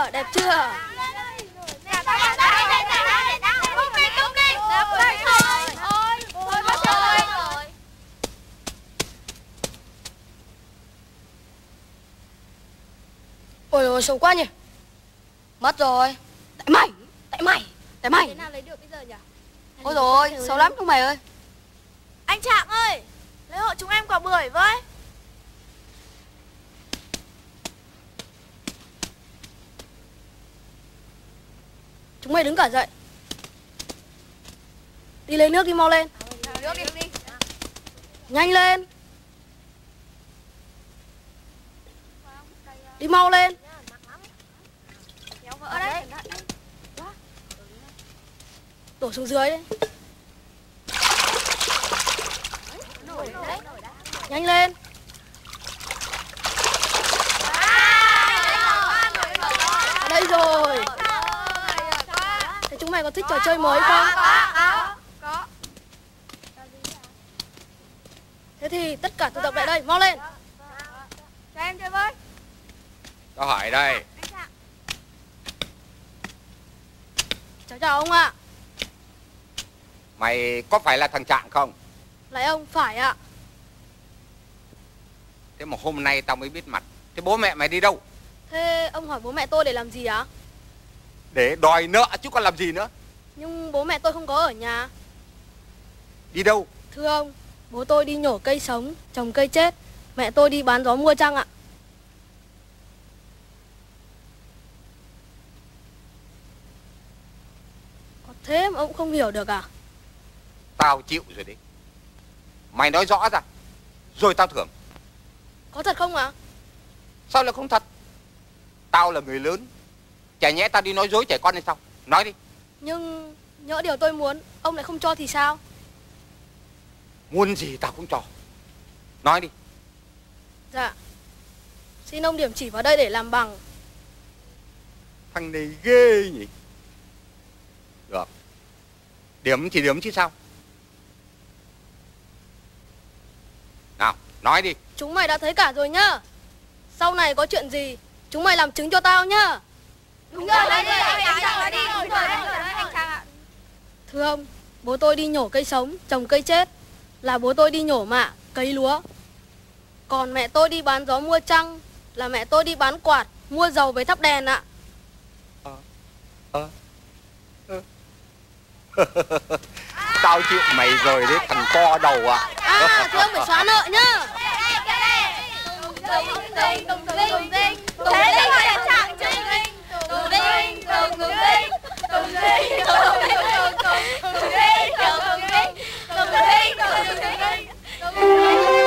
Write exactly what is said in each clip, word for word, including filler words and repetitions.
chưa? Đẹp chưa? Ôi ôi, xấu quá nhỉ. Mất rồi. Tại mày, tại mày, tại mày. Thế nào lấy được bây giờ nhỉ? Ôi rồi, xấu lắm chúng mày ơi. Anh Trạng ơi, lấy hộ chúng em quả bưởi với. Chúng mày đứng cả dậy. Đi lấy nước đi, mau lên. Nước đi. Nhanh lên. Đi mau lên. Kéo vỡ đấy. Đổ xuống dưới đấy. Nhanh lên. Ở đây rồi. Thế chúng mày có thích trò chơi mới không? Có. Thế thì tất cả tụ tập lại đây, mau lên. Cho em chơi với. Tao hỏi đây. Cháu chào ông ạ. Mày có phải là thằng Trạng không? Lại ông, phải ạ. Thế mà hôm nay tao mới biết mặt. Thế bố mẹ mày đi đâu? Thế ông hỏi bố mẹ tôi để làm gì ạ? Để đòi nợ chứ còn làm gì nữa. Nhưng bố mẹ tôi không có ở nhà. Đi đâu? Thưa ông, bố tôi đi nhổ cây sống, trồng cây chết. Mẹ tôi đi bán gió mua trăng ạ. Có thế mà ông cũng không hiểu được à? Tao chịu rồi đấy. Mày nói rõ ra, rồi tao thưởng. Có thật không ạ? Sao lại không thật? Tao là người lớn, chả nhẽ tao đi nói dối trẻ con hay sao? Nói đi. Nhưng nhỡ điều tôi muốn, ông lại không cho thì sao? Muốn gì tao cũng cho. Nói đi. Dạ. Xin ông điểm chỉ vào đây để làm bằng. Thằng này ghê nhỉ. Được. Điểm thì điểm chứ sao. Nào, nói đi. Chúng mày đã thấy cả rồi nhá. Sau này có chuyện gì, chúng mày làm chứng cho tao nhá. Đúng rồi, nói đi, anh Trạng nói đi. Đúng rồi, anh Trạng ạ. Thưa ông, bố tôi đi nhổ cây sống, trồng cây chết. Là bố tôi đi nhổ mạ, cấy lúa. Còn mẹ tôi đi bán gió mua trăng. Là mẹ tôi đi bán quạt, mua dầu với thắp đèn ạ. Ờ. Ờ. Tao chịu mày rồi đấy thằng co đầu ạ. À. À, thưa ông phải xóa nợ nhá. Tùng tinh, tùng tinh, thế đấy gọi là Trạng chứ. Tùng tinh, tùng tinh, tùng tinh, tùng tinh, tùng tinh, tùng tinh, tùng tinh, tùng tinh, tùng tinh, tùng tinh.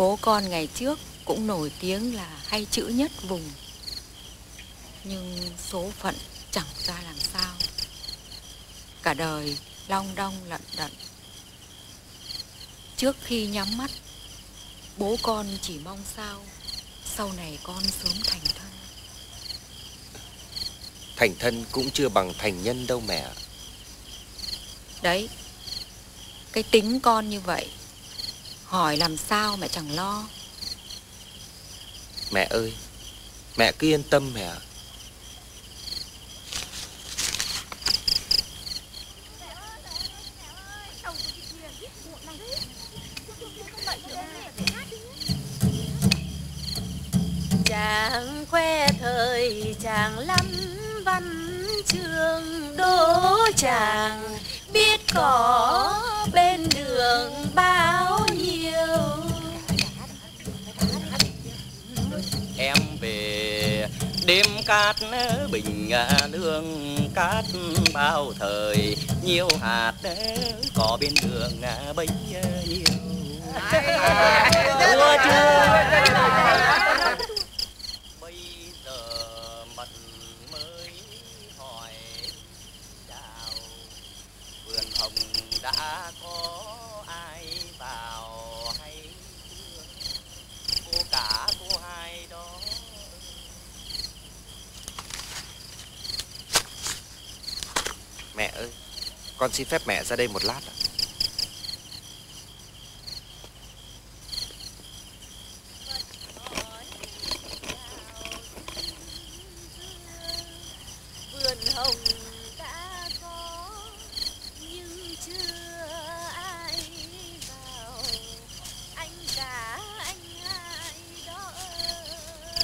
Bố con ngày trước cũng nổi tiếng là hay chữ nhất vùng. Nhưng số phận chẳng ra làm sao. Cả đời long đong lận đận. Trước khi nhắm mắt, bố con chỉ mong sao sau này con sớm thành thân. Thành thân cũng chưa bằng thành nhân đâu mẹ. Đấy, cái tính con như vậy, hỏi làm sao mẹ chẳng lo. Mẹ ơi, mẹ cứ yên tâm mẹ. Chàng khoe thời chàng lắm văn chương, đố chàng biết có bên đường bao nhiêu. Em về đêm cát bình lương, cát bao thời nhiều hạt có bên đường bấy nhiêu. Ủa chưa bây giờ mật mới hỏi chào, vườn hồng đã có ai vào hay chưa? Cô cả cô hai đó. Mẹ ơi, con xin phép mẹ ra đây một lát ạ. Vườn hồng đã có nhưng chưa ai vào, anh cả anh hai đó ơi.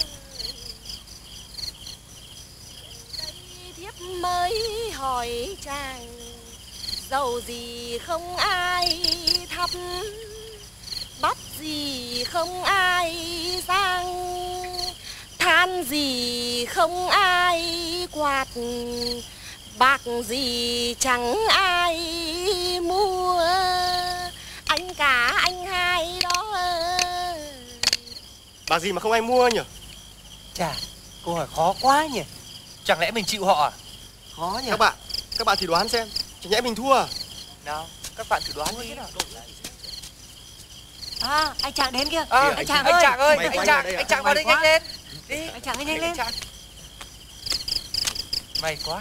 Đây thiếp mới hỏi chàng, dầu gì không ai thắp, bắp gì không ai rang, than gì không ai quạt, bạc gì chẳng ai mua, anh cả anh hai đó. Bạc gì mà không ai mua nhỉ? Chà, câu hỏi khó quá nhỉ. Chẳng lẽ mình chịu họ à? Khó nhỉ. Các bạn, các bạn thử đoán xem, chẳng nhẽ mình thua à? Nào, các bạn thử đoán đi nào. À, anh Trạng đến kìa. À, anh Trạng anh ơi. Trạng ơi, Mày anh Trạng, anh Trạng vào đây nhanh lên. Đi. Anh Trạng nhanh lên. May quá.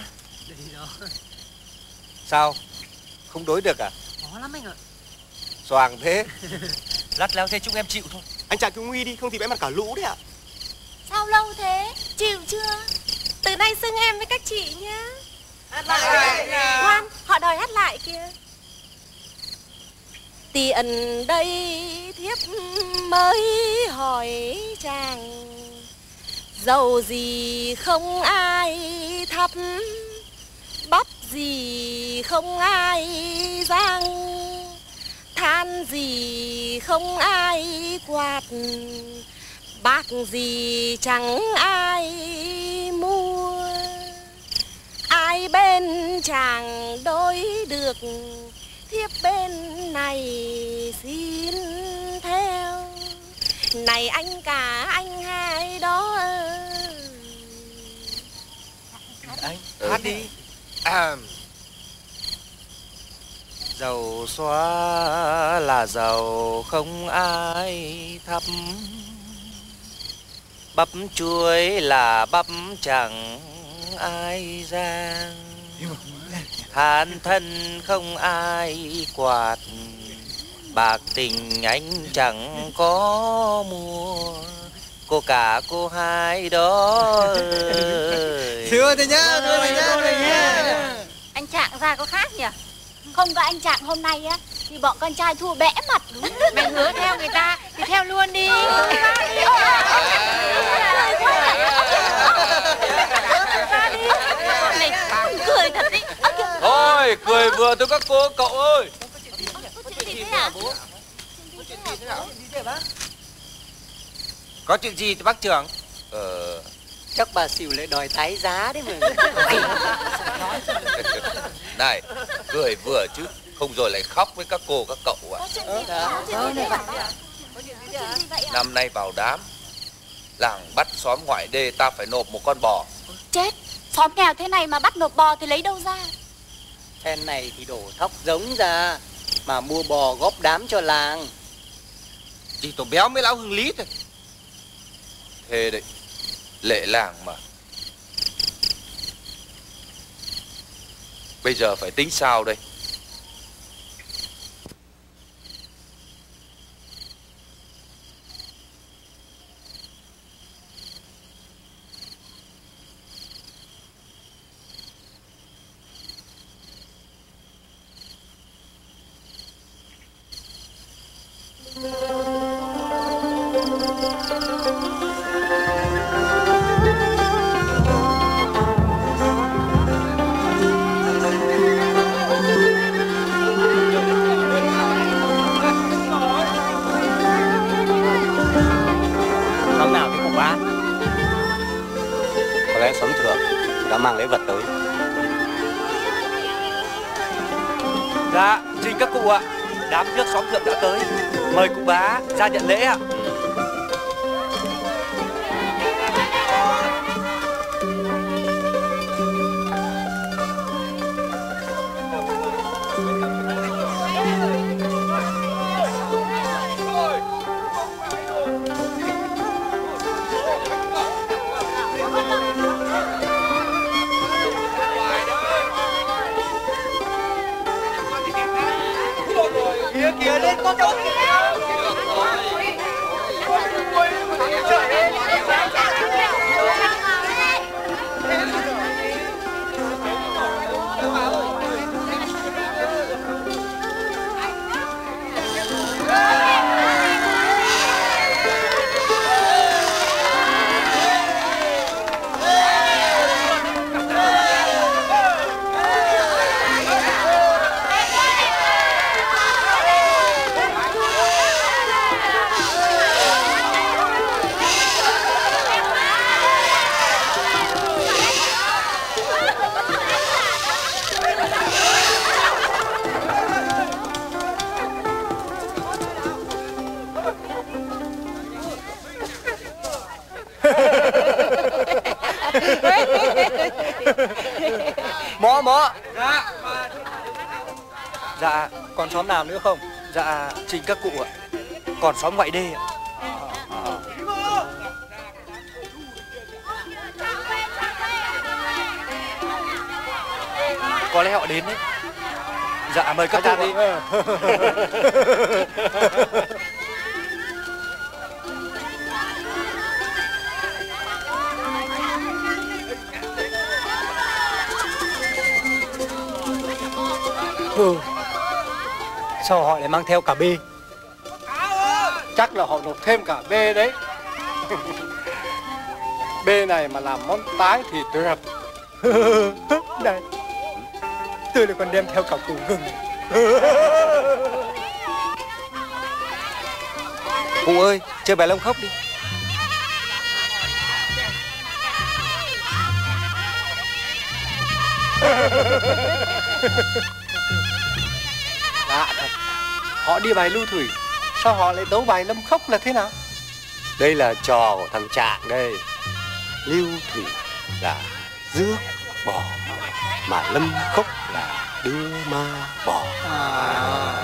Sao? Không đối được à? Khó lắm anh ạ. Xoàng thế. Lắt léo thế chúng em chịu thôi. Anh Trạng cứ nguy đi, không thì vẽ mặt cả lũ đấy ạ. Sao lâu thế? Chịu chưa? Từ nay xưng em với các chị nhá. Hát lại. Khoan, họ đòi hát lại kìa. Tiền đây thiếp mới hỏi chàng, dầu gì không ai thắp, bắp gì không ai rang, than gì không ai quạt, bạc gì chẳng ai mua, ai bên chàng đối được, thiếp bên này xin theo. Này anh cả anh hai đó. Anh hát đi. À, dầu xóa là dầu không ai thắp, bắp chuối là bắp chẳng ai rang, than thân không ai quạt, bạc tình anh chẳng có mua, cô cả cô hai đó. Thưa thầy nhá, thưa thầy nhá, thầy nhá. Anh Trạng ra có khác nhỉ? Không có anh Trạng hôm nay á thì bọn con trai thua bẽ mặt. Mày hứa theo người ta thì theo luôn đi. Này cười thật đấy. Thôi, cười vừa thôi các cô cậu ơi. Có chuyện gì thì bác trưởng? Ờ... Chắc bà xỉu lại đòi tái giá đấy mà. Này, cười vừa chứ, không rồi lại khóc với các cô các cậu ạ. Có chuyện gì thế? Năm nay vào đám, làng bắt xóm ngoại đê ta phải nộp một con bò. Chết, xóm nghèo thế này mà bắt nộp bò thì lấy đâu ra? Phen này thì đổ thóc giống ra mà mua bò góp đám cho làng. Chỉ tổ béo mới lão Hưng Lý thôi. Thế đấy, lệ làng mà. Bây giờ phải tính sao đây? Mang lễ vật tới. Dạ, xin các cụ ạ, đám trước xóm thượng đã tới, mời cụ bá ra nhận lễ ạ. Kìa lên con cháu kìa. Mõ mõ. Dạ. Dạ, còn xóm nào nữa không? Dạ, trình các cụ ạ. Còn xóm ngoại đê ạ. Có lẽ họ đến đấy. Dạ, mời các cụ đi. Ừ. Sao họ lại mang theo cả bê? Chắc là họ nộp thêm cả bê đấy. Bê này mà làm món tái thì tuyệt. Đây, tôi lại còn đem theo cả củ gừng. Cụ ơi, chơi bài lông khóc đi. Lạ thật, họ đi bài lưu thủy, sao họ lại đấu bài lâm khốc là thế nào? Đây là trò của thằng Trạng đây. Lưu thủy là rước bò, mà lâm khốc là đưa ma bò. À.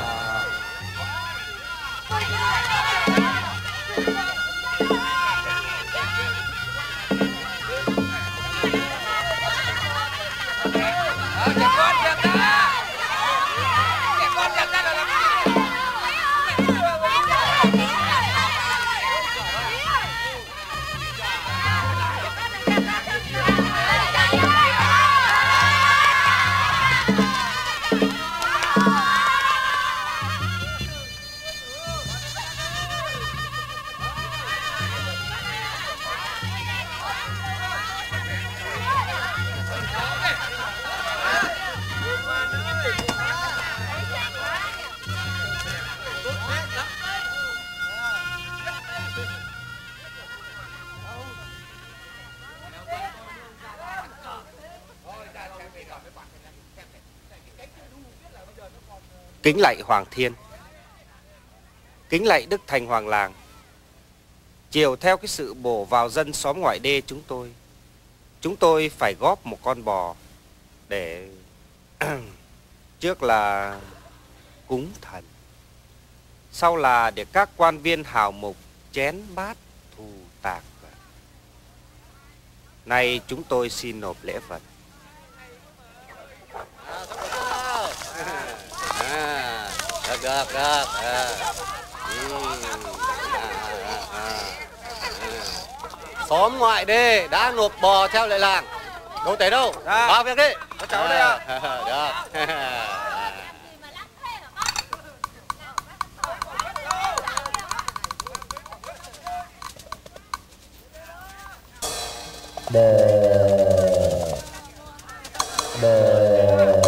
Kính lạy Hoàng Thiên, kính lạy Đức Thành Hoàng Làng, chiều theo cái sự bổ vào dân xóm ngoại đê chúng tôi, chúng tôi phải góp một con bò để trước là cúng thần, sau là để các quan viên hào mục chén bát thù tạc. Nay chúng tôi xin nộp lễ vật. À, được được được à. Ừ. À, à, à. Xóm ngoại đê đã nộp bò theo lệ làng. Đâu tới đâu? Dạ. Vào việc đi. Có cháu đây ạ. À, được. Đờ. Đờ.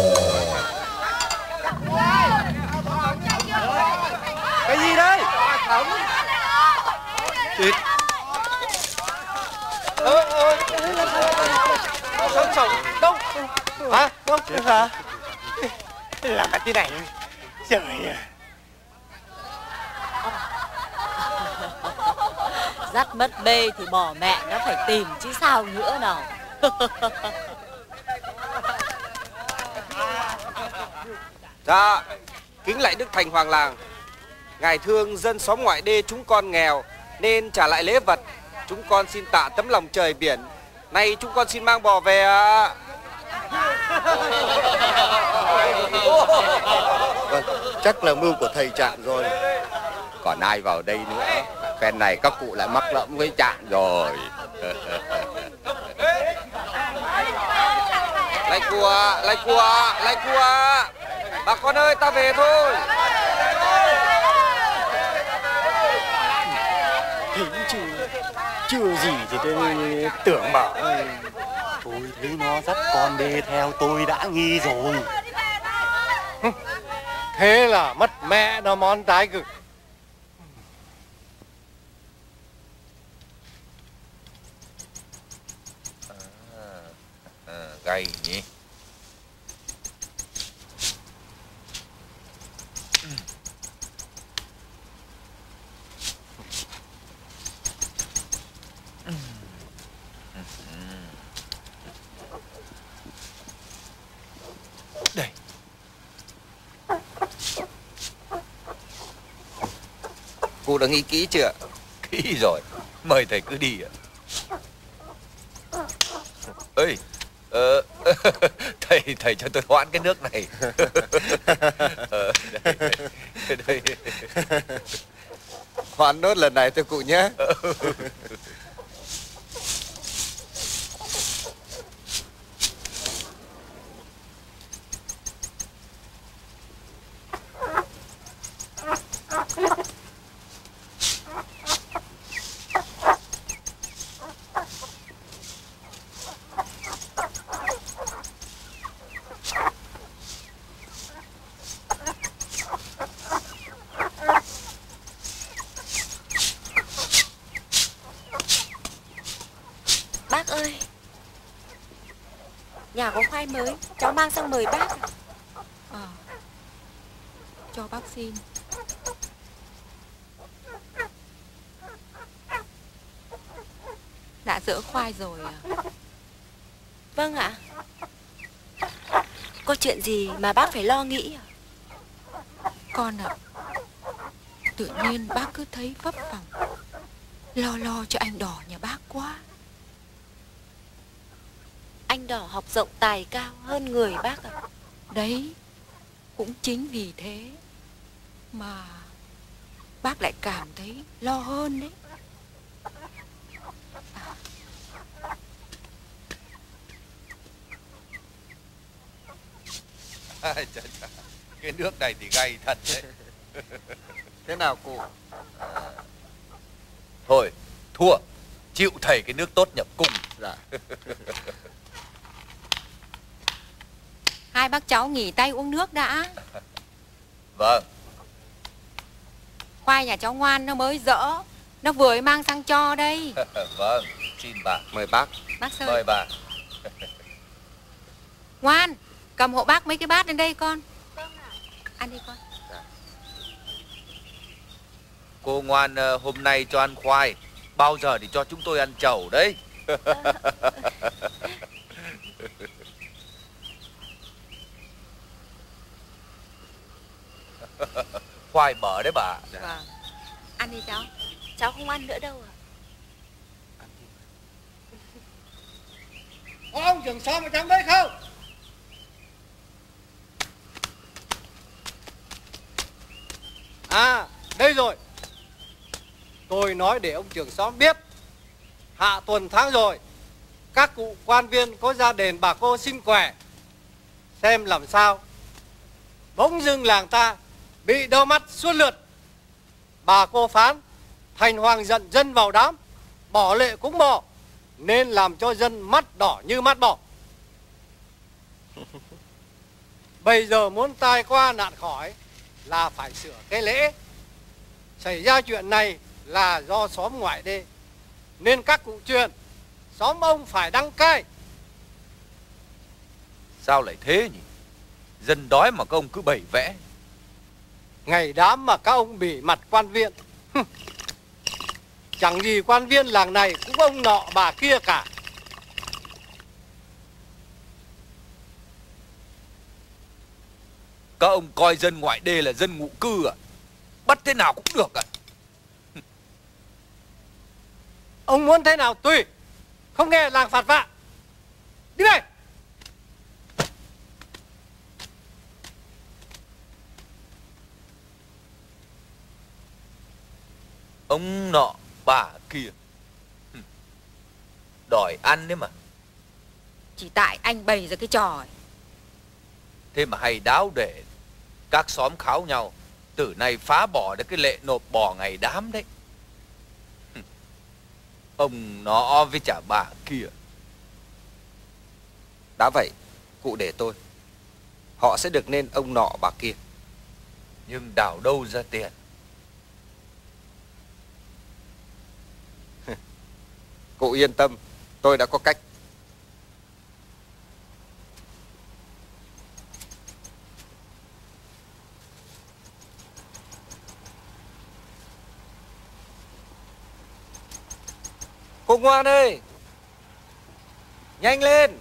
Cái gì đây? Thịt. Ơ ơ. Sống sống đâu? Hả? Đâu? Hả? Làm cái này. Trời ơi. Dắt mất bê thì bỏ mẹ nó phải tìm chứ sao nữa nào. Dạ, kính lạy Đức Thành Hoàng làng. Ngài thương dân xóm ngoại đê chúng con nghèo nên trả lại lễ vật. Chúng con xin tạ tấm lòng trời biển. Nay chúng con xin mang bò về ạ. Vâng, chắc là mưu của thầy Trạng rồi. Còn ai vào đây nữa? Phen này các cụ lại mắc lẫm với Trạng rồi. Lạy cùa, lạy cùa, lạy cùa. Bà con ơi, ta về thôi. Thính chứ chưa gì thì tôi tưởng bảo tôi thấy nó dắt con đê theo tôi đã nghi rồi. Thế là mất mẹ nó món trái cực. À, à, gay nhỉ. Đây. Cô đã nghĩ kỹ chưa? Kỹ rồi. Mời thầy cứ đi ạ. Ê, ờ, thầy thầy cho tôi hoãn cái nước này. ờ, đây, đây, đây. Hoãn nốt lần này thôi cụ nhé. Bác ơi, nhà có khoai mới, cháu mang sang mời bác. À, cho bác xin. Đã dỡ khoai rồi à? Vâng ạ. Có chuyện gì mà bác phải lo nghĩ à? Con ạ, tự nhiên bác cứ thấy vấp vòng, lo lo cho anh Đỏ nhà bác quá. Anh Đỏ học rộng tài cao hơn người bác ạ. Đấy, cũng chính vì thế mà bác lại cảm thấy lo hơn đấy. À, chà, chà. Cái nước này thì gay thật đấy. Thế nào cụ? À, thôi, thua. Chịu thầy cái nước tốt nhập cung. Dạ. Hai bác cháu nghỉ tay uống nước đã. Vâng. Khoai nhà cháu ngoan nó mới dỡ, nó vừa mới mang sang cho đây. Vâng, xin bà. Mời bác. Bác Sơi. Mời bà. Ngoan, cầm hộ bác mấy cái bát lên đây con. Ăn đi con. Cô ngoan hôm nay cho ăn khoai, Bao giờ thì cho chúng tôi ăn trầu đấy? Khoai bở đấy bà. Vâng. Ăn đi cháu. Cháu không ăn nữa đâu ạ. Có ông trưởng xóm ở trong đấy không? À, đây rồi. Tôi nói để ông trưởng xóm biết. Hạ tuần tháng rồi, các cụ quan viên có ra đền bà cô xin quẻ, xem làm sao. Bỗng dưng làng ta bị đau mắt suốt lượt. Bà cô phán thành hoàng giận dân vào đám, bỏ lệ cúng bò, nên làm cho dân mắt đỏ như mắt bò. Bây giờ muốn tai qua nạn khỏi là phải sửa cái lễ. Xảy ra chuyện này là do xóm ngoại đê, nên các cụ truyền xóm ông phải đăng cai. Sao lại thế nhỉ? Dân đói mà các ông cứ bày vẽ. Ngày đám mà các ông bỉ mặt quan viên. Chẳng gì quan viên làng này cũng ông nọ bà kia cả. Các ông coi dân ngoại đê là dân ngụ cư à? Bắt thế nào cũng được à? Ông muốn thế nào tùy, không nghe làng phạt vạ. Đi về. Ông nọ bà kia đòi ăn đấy mà. Chỉ tại anh bày ra cái trò ấy. Thế mà hay đáo để các xóm kháo nhau, từ nay phá bỏ được cái lệ nộp bò ngày đám đấy. Ông nọ với chả bà kia. Đã vậy, cụ để tôi, họ sẽ được nên ông nọ bà kia. Nhưng đào đâu ra tiền? Cụ yên tâm, tôi đã có cách. Cô ngoan ơi, nhanh lên.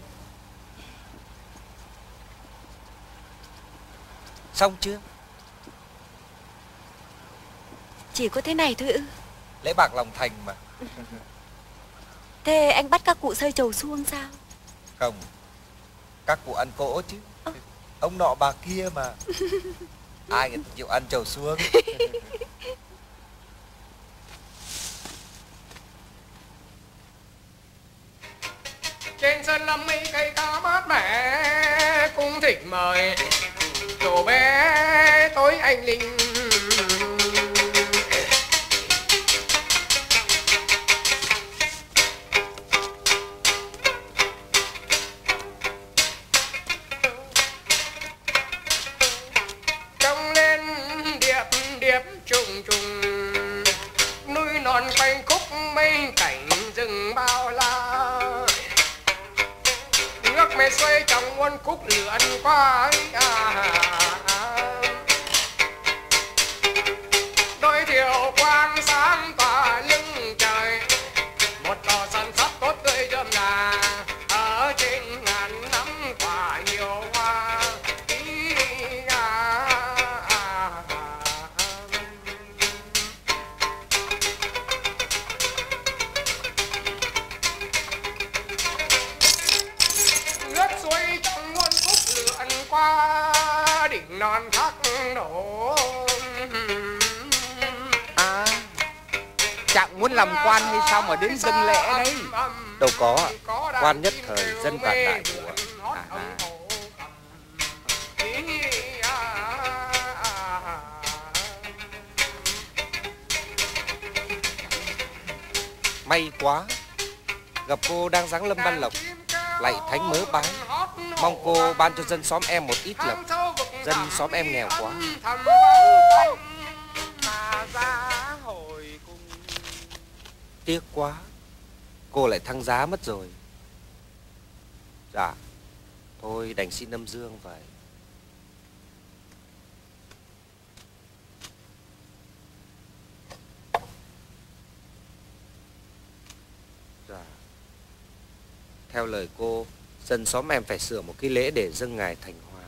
Xong chưa? Chỉ có thế này thôi ư? Lễ bạc lòng thành mà. Thế anh bắt các cụ sơi trầu xuông sao? Không, các cụ ăn cỗ chứ. Ờ. Ông nọ bà kia mà. Ai người ta chịu ăn trầu xuông. Trên sân lâm mỹ cây cá mát mẻ, cung thịnh mời chỗ bé tối anh linh. Trông lên điệp điệp trùng trùng, núi non quanh khúc mây cảnh rừng bao la. Nước mê xoay trong muôn khúc lượn qua à, đôi thiểu quang sáng tỏa lưng trời, một tòa sân sắt tốt tươi rơm rà, ở trên ngàn nắm quả nhiều hoa ý à, à, à. Nước suối trong muôn khúc lượn qua đỉnh non thác đổ. À, chẳng muốn làm quan hay sao mà đến dâng lễ đấy? Đâu có, quan nhất thời dân vạn đại của. À, à. May quá, gặp cô đang giáng lâm ban lộc, lạy thánh mớ bái, mong cô ban cho dân xóm em một ít lộc. Dân xóm em nghèo quá. Tiếc quá, cô lại thăng giá mất rồi. Dạ, thôi đành xin âm dương vậy. Theo lời cô, dân xóm em phải sửa một cái lễ để dâng ngài thành hoàng,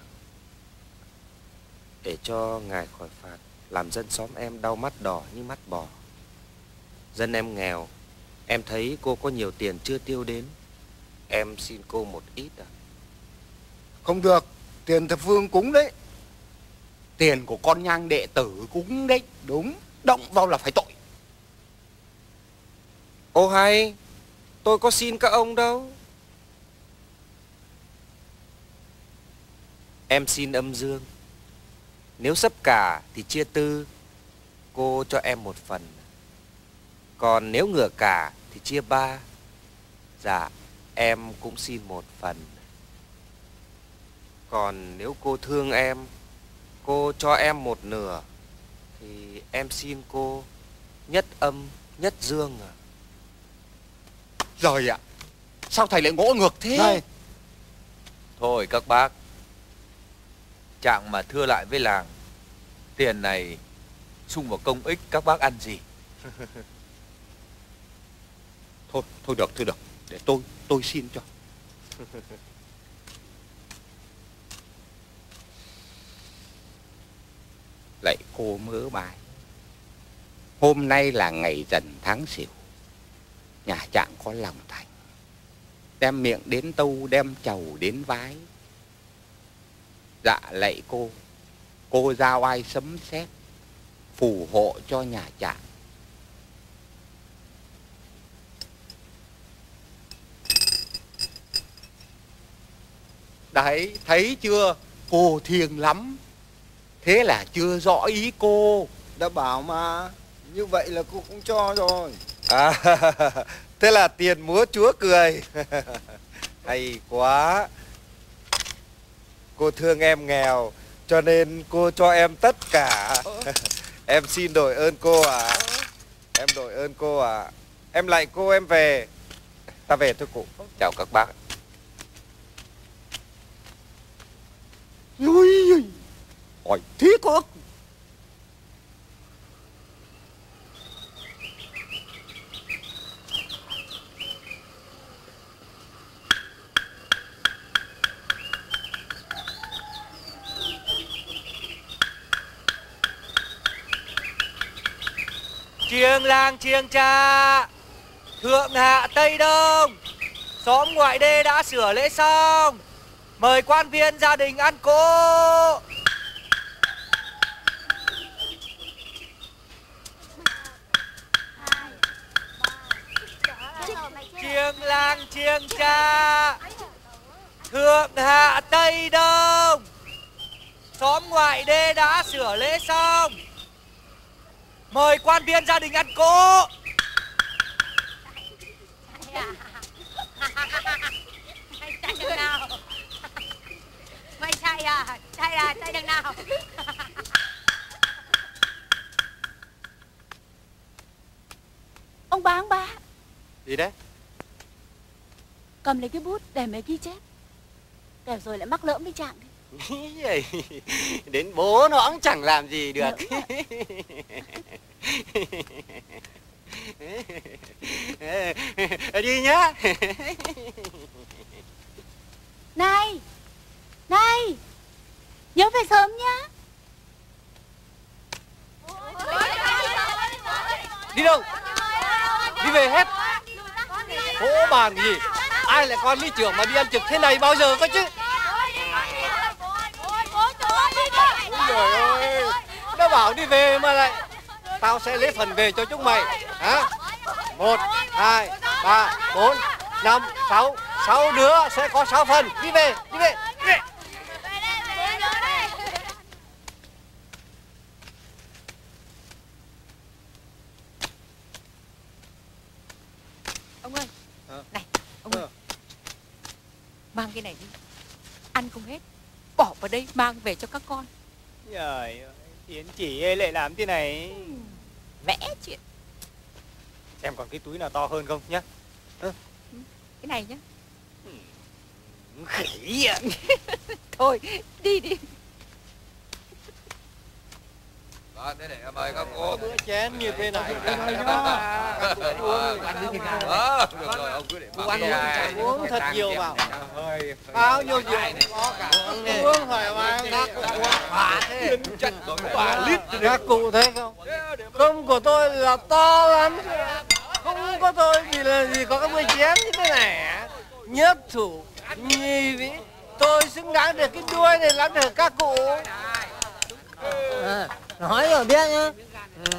để cho ngài khỏi phạt làm dân xóm em đau mắt đỏ như mắt bò. Dân em nghèo, em thấy cô có nhiều tiền chưa tiêu đến, em xin cô một ít à. Không được, tiền thập phương cúng đấy. Tiền của con nhang đệ tử cúng đấy. Đúng, động vào là phải tội. Ô hay, tôi có xin các ông đâu. Em xin âm dương. Nếu sấp cả thì chia tư, cô cho em một phần. Còn nếu ngửa cả thì chia ba. Dạ, em cũng xin một phần. Còn nếu cô thương em, cô cho em một nửa, thì em xin cô nhất âm nhất dương à. Rồi ạ, sao thầy lại ngỗ ngược thế? Này. Thôi các bác, Trạng mà thưa lại với làng, tiền này sung vào công ích các bác ăn gì. Thôi, thôi được, thôi được, để tôi, tôi xin cho. Lạy cô mớ bài, hôm nay là ngày dần tháng Sửu, nhà Trạng có lòng thành, đem miệng đến tâu, đem chầu đến vái. Dạ lạy cô, cô giao ai sấm sét phù hộ cho nhà Trạng. Đấy, thấy chưa, cô thiêng lắm. Thế là chưa rõ ý cô. Đã bảo mà, như vậy là cô cũng cho rồi. À, thế là tiền múa chúa cười. Hay quá. Cô thương em nghèo, cho nên cô cho em tất cả. Em xin đổi ơn cô à. Em đổi ơn cô à. Em lạy cô, em về. Ta về thôi cụ. Chào các bác. Ui, hỏi thế cơ. Chiêng làng chiêng cha, thượng hạ tây đông, xóm ngoại đê đã sửa lễ xong, mời quan viên gia đình ăn cỗ. Chiêng làng chiêng cha, thượng hạ tây đông, xóm ngoại đê đã sửa lễ xong, mời quan viên gia đình ăn cỗ. Chạy đằng nào? Mày chạy à? Chạy à? Chạy đằng nào? Ông bá, ông bá. Gì đấy? Cầm lấy cái bút để mấy ghi chép. Để rồi lại mắc lỡm với Trạng đi. Đến bố nó cũng chẳng làm gì được. Đi nhá. Này, này, nhớ về sớm nhá. Đi đâu? Đi về hết. Hổ bàn gì? Ai lại con lý trưởng mà đi ăn trực thế này bao giờ cơ chứ? Trời ơi, nó bảo đi về mà lại. Tao sẽ lấy phần về cho chúng mày. Hả? Một, hai, ba, bốn, năm, sáu. Sáu đứa sẽ có sáu phần. Đi về, đi về, đi về. Ông ơi, à. này, ông ơi, mang cái này đi, ăn không hết, bỏ vào đây mang về cho các con. Trời ơi, Tiến chỉ ấy lại làm thế này. Vẽ chuyện. Xem còn cái túi nào to hơn không nhá. Ừ. Cái này nhá. Khỉ ạ. Thôi, đi đi. Đó, thế để mời các cô. Bữa chén như thế này. Đó, được rồi, ông cứ để uống, uống thật nhiều vào. Bao nhiêu rượu có cả. Uống thoải mái. Các cụ uống khỏa thế. Các cụ thấy không? Cơm của tôi là to lắm. Không có tôi thì là gì có cái bữa chén như thế này. Nhất thủ, nhì vĩ. Tôi xứng đáng được cái đuôi này lắm được các cụ. À, nói rồi biết nhá. Ừ.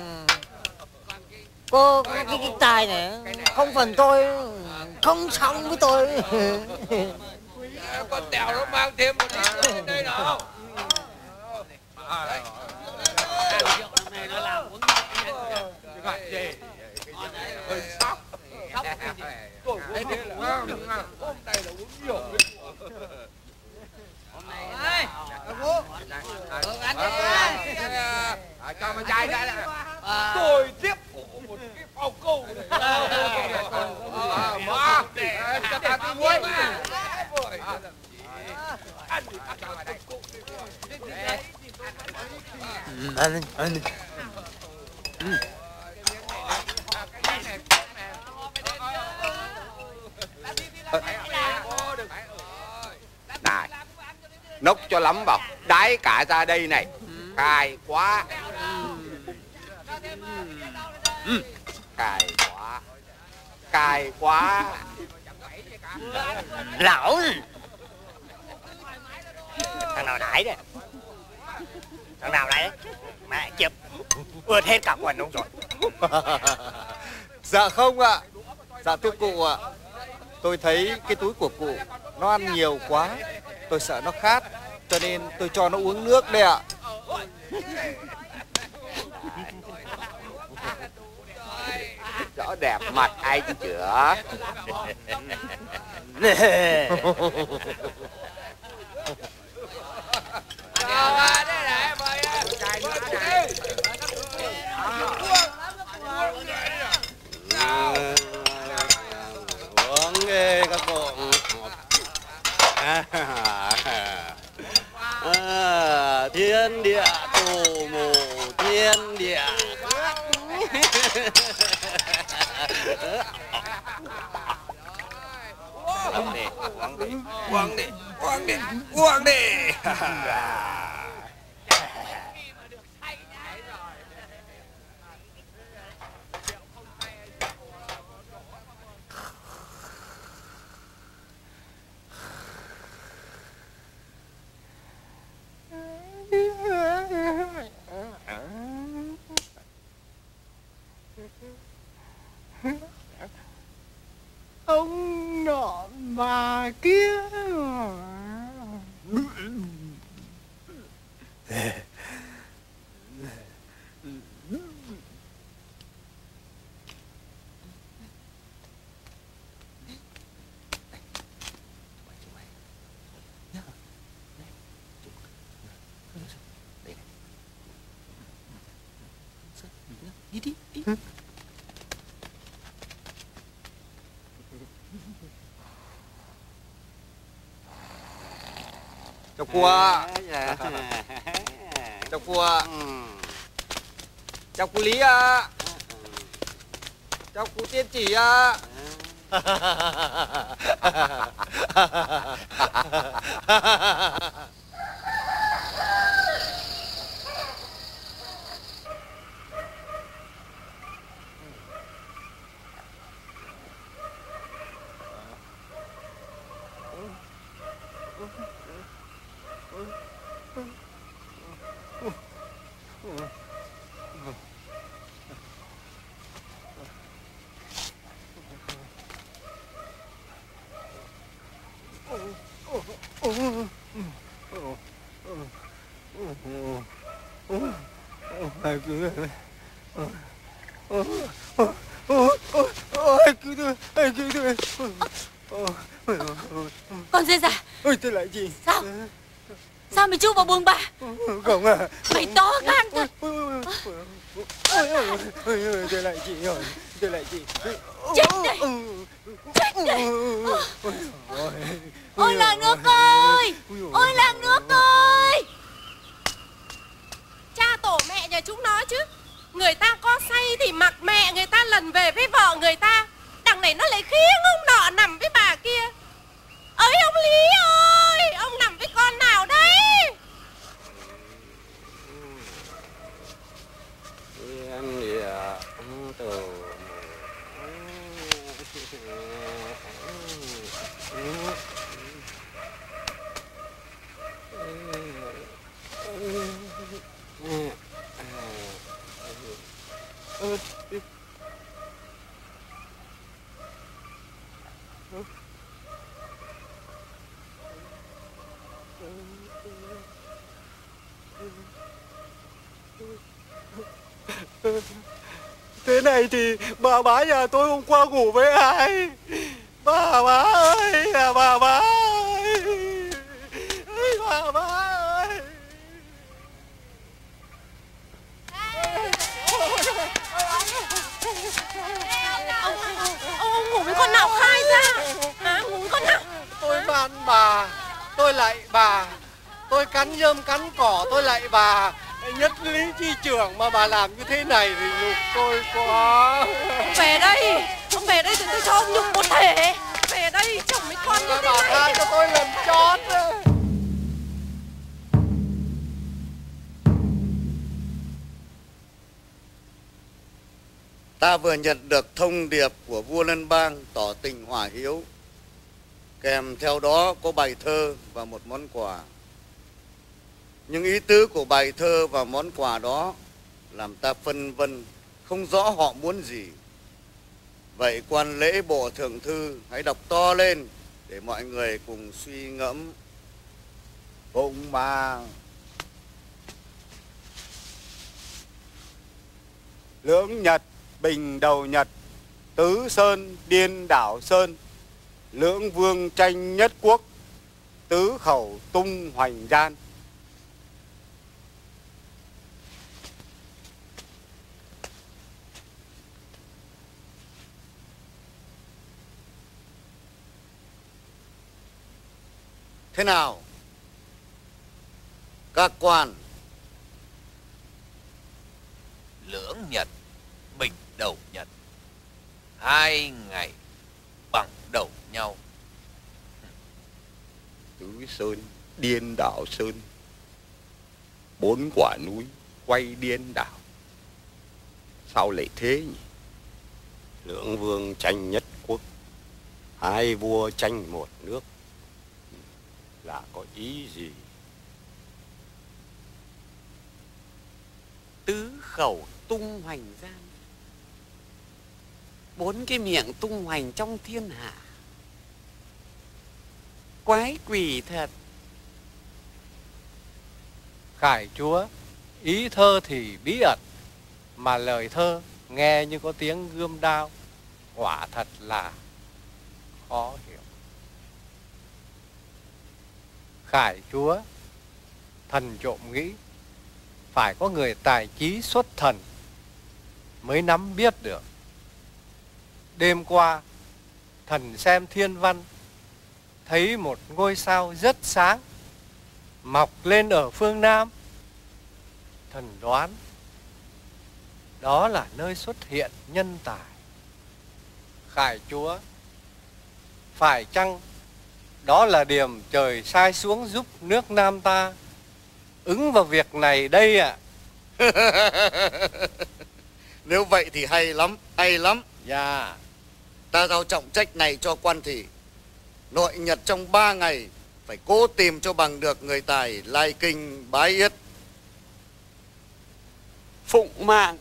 Cô cái, cái, cái tài này không phần tôi không xong với tôi. Con Tèo nó mang thêm một ít lên đây nào. Rượu năm nay nó làm uống gì? Hơi sóc. Sóc cái gì? Tôi uống thế là hôm nay là uống nhiều. Hôm nay bố ăn đi. Cho mà chai cái là tôi tiếp một cái phao câu này. Mà cho ta tôi muối mà. Ăn đi, ăn cho vào đây. Ăn đi, ăn đi. Này, nốc cho lắm vào, đái cả ra đây này. Cay quá. Ừ. Cay quá. Cay quá. Lão thằng nào nãy đấy, thằng nào nãy đấy mẹ chụp ướt hết cả quần ông rồi. Dạ không ạ. Dạ thưa cụ ạ, tôi thấy cái túi của cụ nó ăn nhiều quá, tôi sợ nó khát, cho nên tôi cho nó uống nước đây ạ. Rõ đẹp mặt anh chữa. Uống đi các cụ. À, à, thiên địa tù mù thiên địa. Uống đi, uống đi, uống đi, uống đi. Ông nọ bà kia. Đi đi đi. Chào cô ạ. Chào cô ạ. Chào cô Lý ạ. Chào cô Tiên Chỉ ạ. Con dê già. Ôi tôi lại gì? Sao? Sao mày chui vào buồng bà? Không à. Mày to gan thật. Ôi ôi ôi tôi lại chị rồi. Tôi lại chị. Chết đây. Chết đây. Ôi làng nước ơi. Ôi làng nước ơi. Cha tổ mẹ nhà chúng nó Người ta có say thì mặc mẹ người ta lần về với vợ người ta. Đằng này nó lại khiêng ông nọ nằm với bà kia. Ơi ông Lý ơi, ông nằm với con nào đấy? Em thì từ thế này thì bà bá nhà tôi hôm qua ngủ với ai? Bà bá ơi, à bà bá ơi, ơi bà bá ơi. Ông, ông, ông ngủ với con nào khai ra? Hả? Ngủ với con nào? Tôi van bà, tôi lạy bà, tôi cắn nhơm cắn cỏ tôi lạy bà. Nhất lý chi trưởng mà bà làm như thế này thì nhục tôi quá. Ông về đây, ông về đây thì tôi cho ông nhục một thể. Về đây chồng mấy con như thế bà này. bà tha cho tôi lần chót. Ta vừa nhận được thông điệp của vua Lân Bang tỏ tình hòa hiếu. Kèm theo đó có bài thơ và một món quà. Nhưng ý tứ của bài thơ và món quà đó làm ta phân vân, không rõ họ muốn gì. Vậy quan lễ bộ thượng thư hãy đọc to lên để mọi người cùng suy ngẫm. Phụng mang Lưỡng Nhật bình đầu Nhật, tứ sơn điên đảo sơn, lưỡng vương tranh nhất quốc, tứ khẩu tung hoành gian. Thế nào? Các quan. Lưỡng Nhật bình đầu Nhật, hai ngày bằng đầu nhau. Tứ sơn điên đảo sơn, bốn quả núi quay điên đảo. Sao lại thế nhỉ? Lưỡng vương tranh nhất quốc, hai vua tranh một nước, là có ý gì? Tứ khẩu tung hoành gian, bốn cái miệng tung hoành trong thiên hạ. Quái quỷ thật. Khải chúa, ý thơ thì bí ẩn, mà lời thơ nghe như có tiếng gươm đao, quả thật là khó hiểu. Khải chúa, thần trộm nghĩ phải có người tài trí xuất thần mới nắm biết được. Đêm qua thần xem thiên văn, thấy một ngôi sao rất sáng mọc lên ở phương Nam. Thần đoán đó là nơi xuất hiện nhân tài. Khải chúa, phải chăng đó là điểm trời sai xuống giúp nước Nam ta ứng vào việc này đây ạ? À? Nếu vậy thì hay lắm, hay lắm. Dạ. Yeah. Ta giao trọng trách này cho quan thị. Nội nhật trong ba ngày phải cố tìm cho bằng được người tài lai kinh bái yết. Phụng mạng.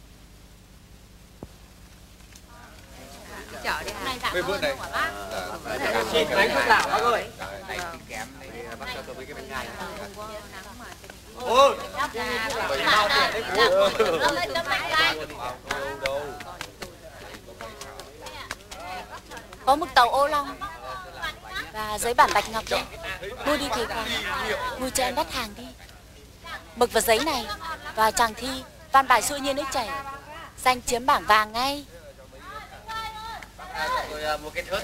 Chở đi này Về bữa này. Xin đánh thuốc lào bác ơi. Này kém bác cho tôi với cái bánh gai. Ôi. Có mực tàu ô long và giấy bản bạch ngọc đây. Mua đi thì khoản, mua cho em đắt hàng đi. Mực và giấy này và chàng thi văn bài xua như nước chảy, danh chiếm bảng vàng ngay. Tôi mua cái thớt.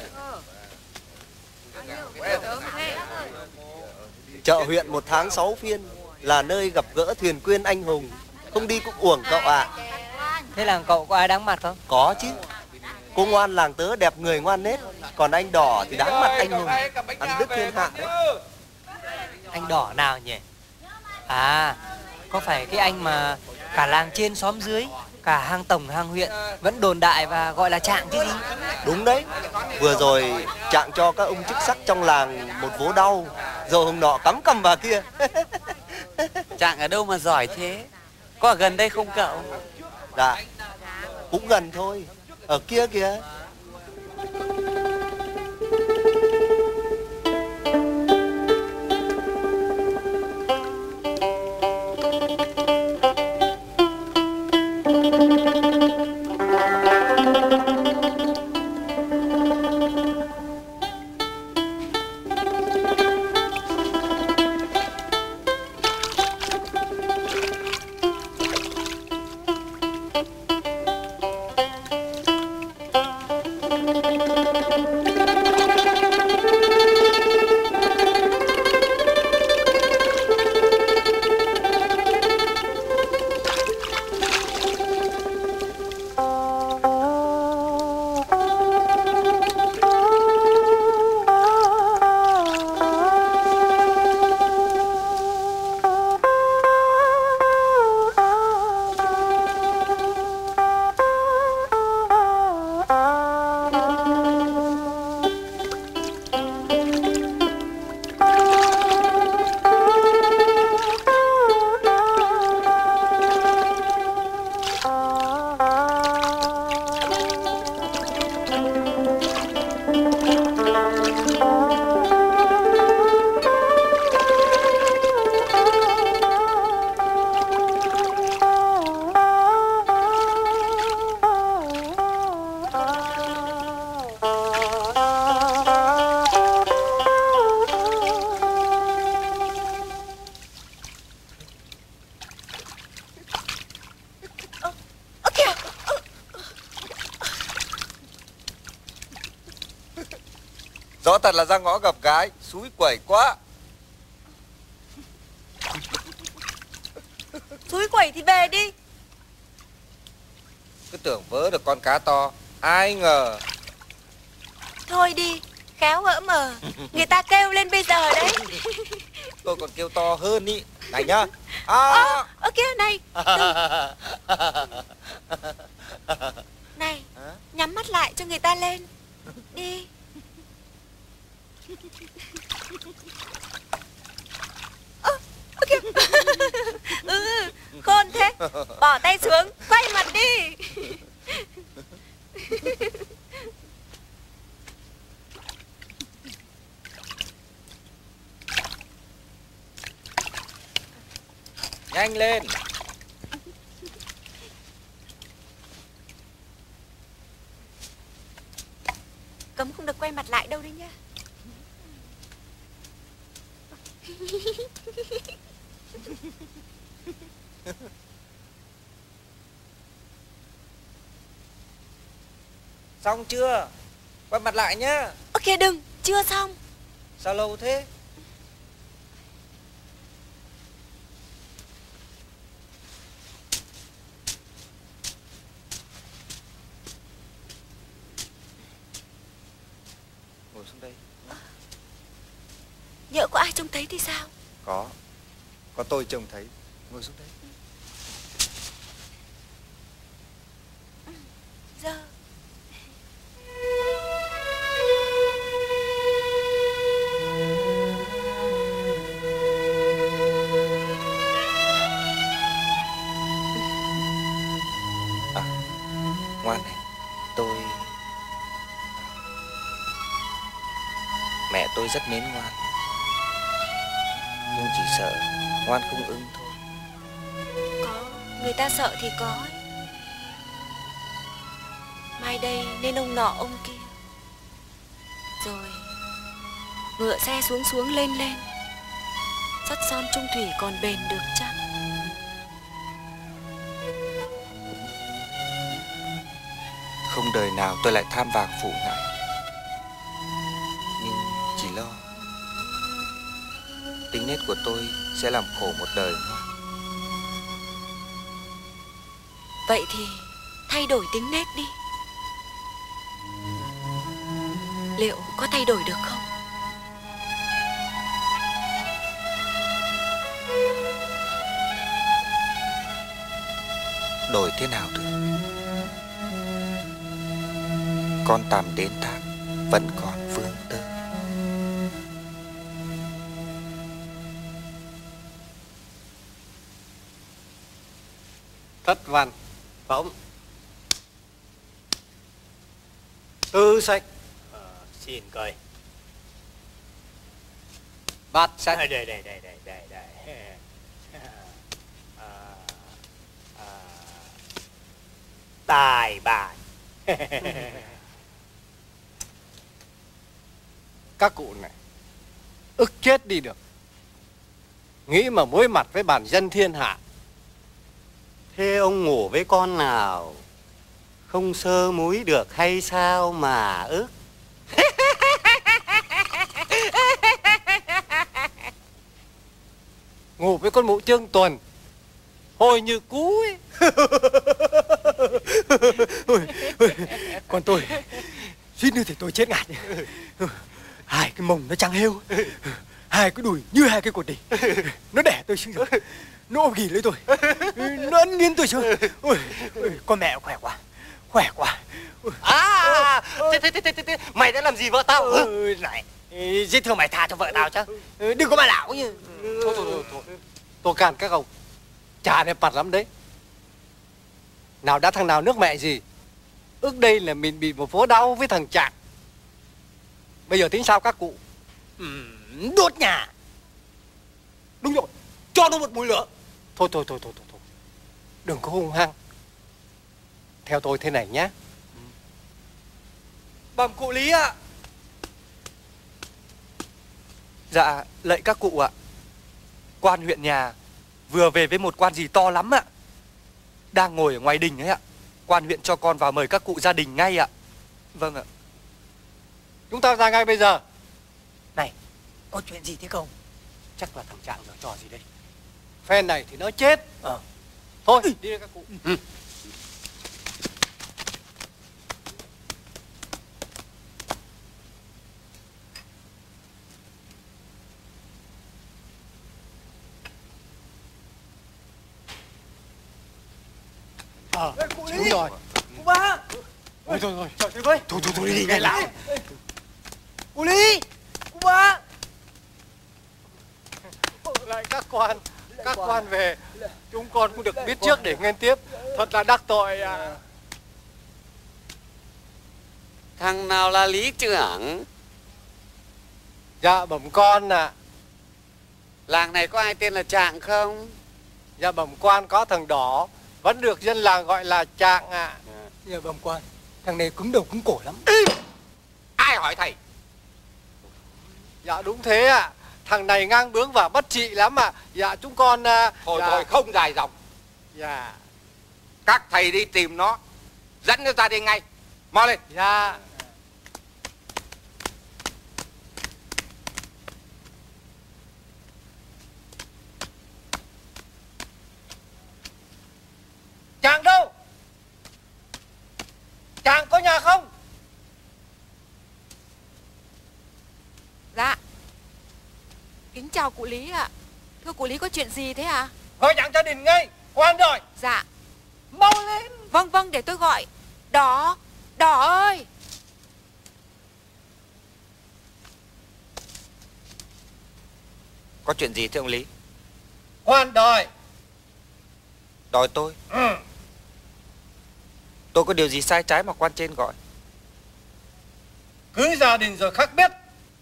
Chợ huyện một tháng sáu phiên là nơi gặp gỡ thuyền quyên anh hùng, không đi cũng uổng cậu ạ. À. Thế làng cậu có ai đáng mặt không? Có chứ. Cô ngoan làng tớ đẹp người ngoan nết. Còn anh Đỏ thì đáng mặt anh hùng, ăn đứt thiên hạ đấy. Anh Đỏ nào nhỉ? À, có phải cái anh mà cả làng trên xóm dưới, cả hang tổng hang huyện vẫn đồn đại và gọi là Trạng chứ gì? Đúng đấy. Vừa rồi Trạng cho các ông chức sắc trong làng một vố đau, rồi hôm nọ cắm cầm vào kia. Trạng ở đâu mà giỏi thế? Có ở gần đây không cậu? Dạ, cũng gần thôi. Ở kia kìa. Rõ thật là ra ngõ gặp gái, xúi quẩy quá. Xúi quẩy thì về đi. Cứ tưởng vớ được con cá to, ai ngờ. Thôi đi, khéo hỡ mờ. Người ta kêu lên bây giờ đấy. Tôi còn kêu to hơn ý. Này nhá. À. Ơ, ơ kìa này. Này, nhắm mắt lại cho người ta lên. Đi. Ơ, ơ kìa. Ừ, khôn thế. Bỏ tay xuống, quay mặt đi. Nhanh lên. Cấm không được quay mặt lại đâu đấy nhá. Xong chưa? Quay mặt lại nhá. Ok đừng, chưa xong. Sao lâu thế? Ngồi xuống đây. Nhỡ có ai trông thấy thì sao? Có. Có tôi trông thấy. Ngồi xuống đây. Giờ À, ngoan này. Tôi Mẹ tôi rất mến Ngoan, nhưng chỉ sợ Ngoan không ưng thôi. có, người ta sợ thì có. Mai đây nên ông nọ ông kia. Rồi ngựa xe xuống xuống lên lên. Sắt son trung thủy còn bền được chăng? Không đời nào tôi lại tham vàng phủ ngại, nhưng chỉ lo tính nết của tôi sẽ làm khổ một đời Ngoan. Vậy thì thay đổi tính nết đi. Liệu có thay đổi được không? Đổi thế nào được? Con tằm đến thác vẫn còn vương tơ. Thất văn phóng tư sách. Ờ, xin coi. Bát sách. Đây đây đây đây đây đây đây. À, à, tài bản. Các cụ này ức chết đi được. Nghĩ mà mối mặt với bản dân thiên hạ. Thế ông ngủ với con nào không sơ múi được hay sao mà ức? Ngủ với con mụ Trương Tuần hồi như cú ấy. Còn tôi suýt nữa thì tôi chết ngạt. Hai cái mông nó trắng hêu, hai cái đùi như hai cái cột đỉnh. Nó đẻ tôi sinh rồi, nó ôm ghì lấy tôi, nó ấn nghiến tôi chưa. Ôi, con mẹ khỏe quá, khỏe quá. À, thế, thế, thế, thế, thế, mày đã làm gì vợ tao? Ừ, này, giết thương mày tha cho vợ tao chứ. Đừng có mà lão như. Thôi, thôi, thôi, thôi. Tôi cản các ông. Chả đẹp mặt lắm đấy. Nào đã thằng nào nước mẹ gì. Ước đây là mình bị một phố đau với thằng Trạng. Bây giờ tính sao các cụ? Ừ, đốt nhà. Đúng rồi, cho nó một mùi lửa. Thôi, thôi, thôi, thôi, thôi, thôi. Đừng có hung hăng. Theo tôi thế này nhé. Bẩm cụ Lý ạ. Dạ, lạy các cụ ạ. Quan huyện nhà vừa về với một quan gì to lắm ạ. Đang ngồi ở ngoài đình ấy ạ. Quan huyện cho con vào mời các cụ gia đình ngay ạ. Vâng ạ. Chúng ta ra ngay bây giờ. Này, có chuyện gì thế không? Chắc là thằng Trạng giở trò gì đây. Phen này thì nó chết. Ờ. Thôi, đi đây các cụ. Ừ. Ờ, đúng rồi. Cụ ba. Thôi thôi thôi. Trời ơi. Thôi thôi thôi đi ngay lão. Cụ Lý. Cụ ba. Lại các quan, các quan về. Chúng con cũng được biết trước để nghênh tiếp. Thật là đắc tội à. Thằng nào là lý trưởng? Dạ bẩm con ạ. À. Làng này có ai tên là Trạng không? Dạ bẩm quan có thằng Đỏ, vẫn được dân làng gọi là Trạng ạ. À. Dạ bẩm quan, thằng này cứng đầu cứng cổ lắm. Ai hỏi thầy? Dạ đúng thế ạ. À. Thằng này ngang bướng và bất trị lắm ạ. À. Dạ chúng con... Thôi dạ... thôi không dài dòng. Dạ. Các thầy đi tìm nó, dẫn nó ra đây ngay. Mau lên. Dạ. Trạng đâu? Trạng có nhà không? Dạ. Kính chào cụ Lý ạ. Thưa cụ Lý, có chuyện gì thế ạ? Gọi Trạng gia đình ngay. Quan rồi. Dạ. Mau lên. Vâng vâng, để tôi gọi. Đỏ, Đỏ ơi. Có chuyện gì thưa ông Lý? Quan đòi. Đòi tôi? Ừ. Tôi có điều gì sai trái mà quan trên gọi? Cứ gia đình rồi khắc biết.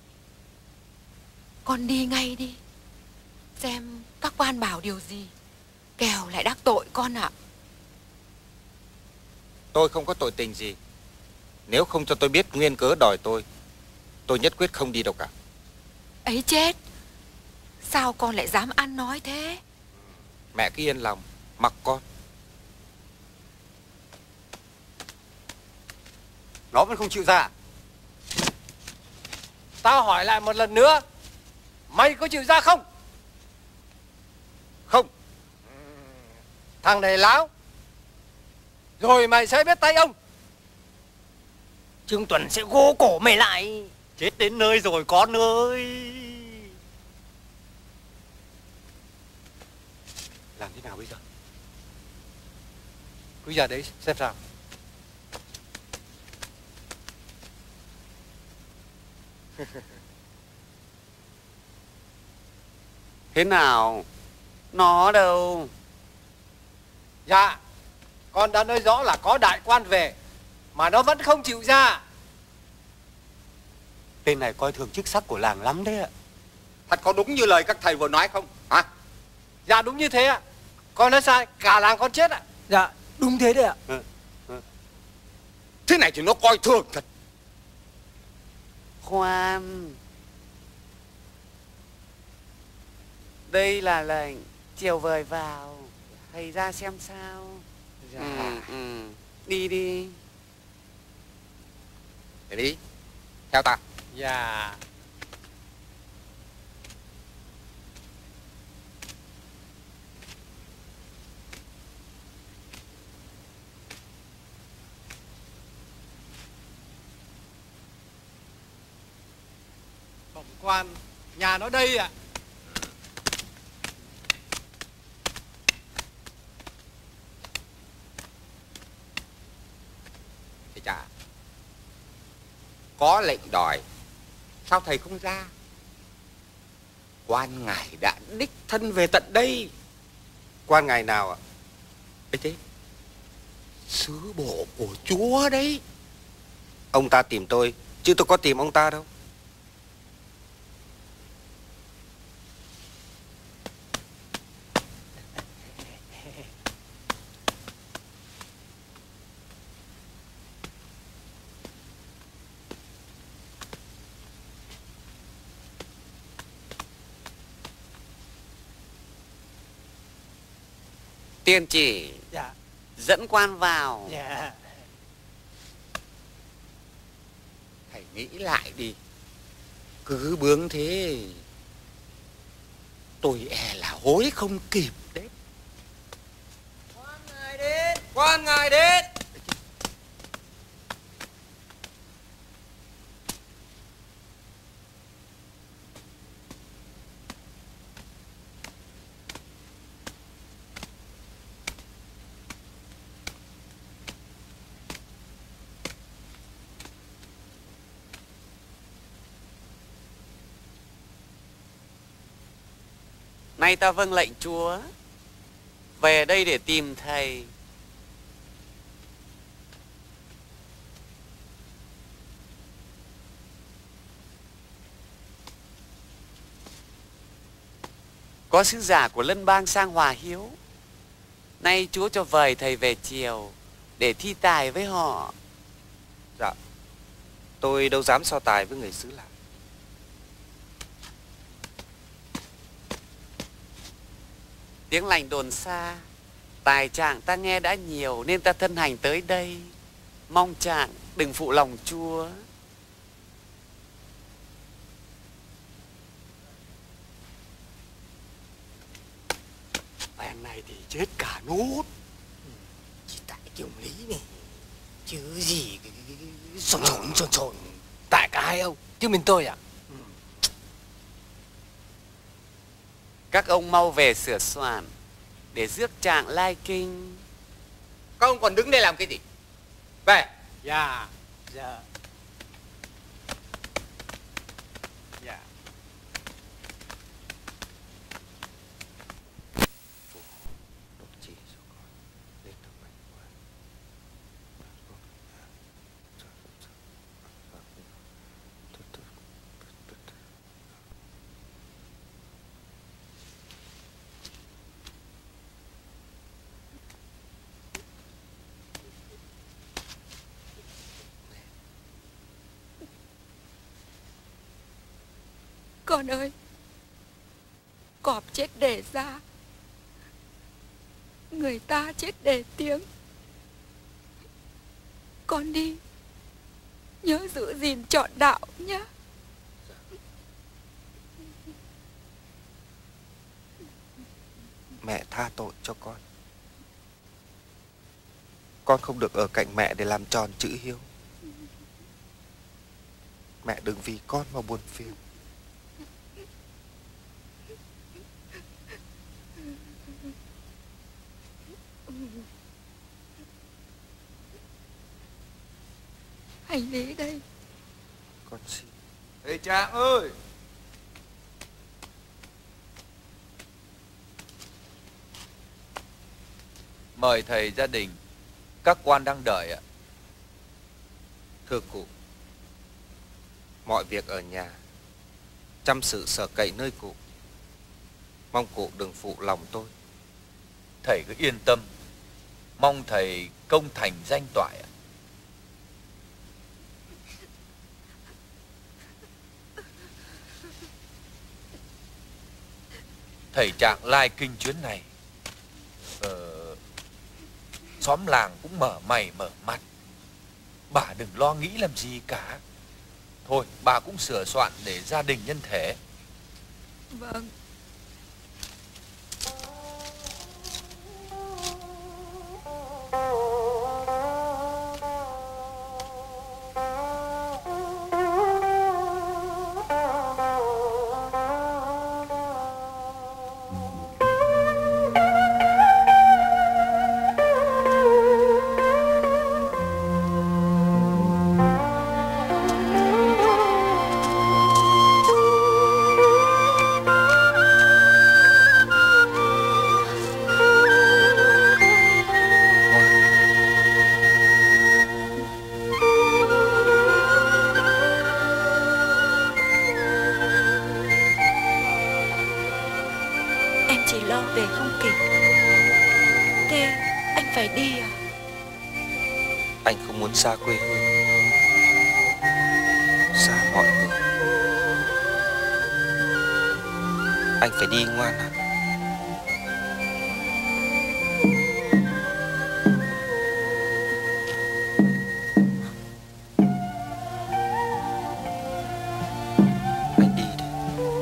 Con đi ngay đi. Xem các quan bảo điều gì, kẻo lại đắc tội con ạ. Tôi không có tội tình gì. Nếu không cho tôi biết nguyên cớ đòi tôi, tôi nhất quyết không đi đâu cả. Ấy chết, sao con lại dám ăn nói thế? Mẹ cứ yên lòng, mặc con. Nó vẫn không chịu ra. Tao hỏi lại một lần nữa, mày có chịu ra không? Không. Thằng này láo. rồi mày sẽ biết tay ông. Trương Tuần sẽ gô cổ mày lại. Chết đến nơi rồi con ơi. Làm thế nào bây giờ? Cứ ra đấy xem sao. Thế nào? Nó đâu? Dạ, con đã nói rõ là có đại quan về mà nó vẫn không chịu ra. Tên này coi thường chức sắc của làng lắm đấy ạ. Thật có đúng như lời các thầy vừa nói không hả? Dạ đúng như thế ạ. Con nói sai, cả làng con chết ạ. Dạ đúng thế đấy ạ. Ừ. Ừ. Thế này thì nó coi thường thật. Khoan, đây là lệnh chiều vời vào, thầy ra xem sao. Dạ. Ừ, ừ. Đi đi. Để đi, theo ta. Dạ. Bẩm quan, nhà nó đây ạ. Thầy chà, có lệnh đòi, sao thầy không ra? Quan ngài đã đích thân về tận đây. Quan ngài nào ạ? Ấy thế, sứ bộ của chúa đấy. Ông ta tìm tôi, chứ tôi có tìm ông ta đâu. Tiên chỉ. Dạ. Dẫn quan vào. Dạ. Thầy nghĩ lại đi. Cứ bướng thế tôi e là hối không kịp đấy. Quan ngài đến. Quan ngài đến. Nay ta vâng lệnh chúa, về đây để tìm thầy. Có sứ giả của Lân Bang sang Hòa Hiếu. Nay chúa cho vời thầy về chiều để thi tài với họ. Dạ, tôi đâu dám so tài với người xứ làng. Tiếng lành đồn xa, tài trạng ta nghe đã nhiều nên ta thân hành tới đây. Mong trạng đừng phụ lòng chúa. Phen này thì chết cả nốt. Chỉ tại cái ông Lý này, chứ gì cái, cái, cái, cái sồn sồn sồn sồn. Tại cả hai ông, chứ mình tôi à? Ừ. Các ông mau về sửa soạn để rước trạng lai kinh. Các ông còn đứng đây làm cái gì? Về. Dạ. Dạ. Dạ. Con ơi, cọp chết để ra, người ta chết để tiếng. Con đi, nhớ giữ gìn trọn đạo nhé. Mẹ tha tội cho con. Con không được ở cạnh mẹ để làm tròn chữ hiếu. Mẹ đừng vì con mà buồn phiền. Hành lý đây. Con xin. Ê Trạng ơi! Mời thầy gia đình. Các quan đang đợi ạ. Thưa cụ, mọi việc ở nhà chăm sự sở cậy nơi cụ. Mong cụ đừng phụ lòng tôi. Thầy cứ yên tâm. Mong thầy công thành danh toại ạ. Thầy Trạng lai kinh chuyến này, ờ, xóm làng cũng mở mày mở mặt. Bà đừng lo nghĩ làm gì cả. Thôi bà cũng sửa soạn để gia đình nhân thể. Vâng. Xa quê hương, xa mọi người. Anh phải đi ngoan ạ. Anh đi đi.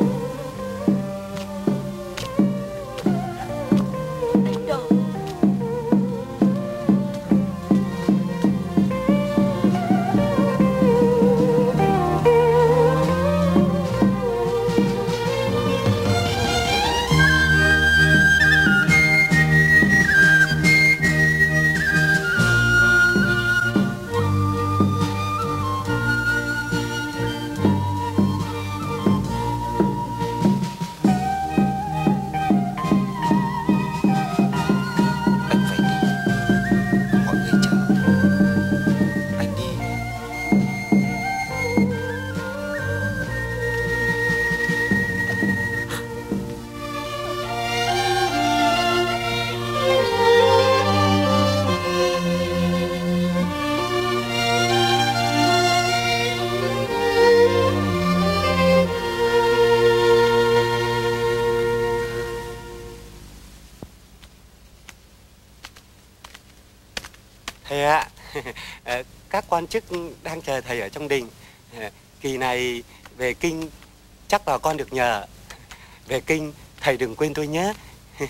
Thầy ạ, các quan chức đang chờ thầy ở trong đình. Kỳ này về kinh chắc vào con được nhờ. Về kinh thầy đừng quên tôi nhé.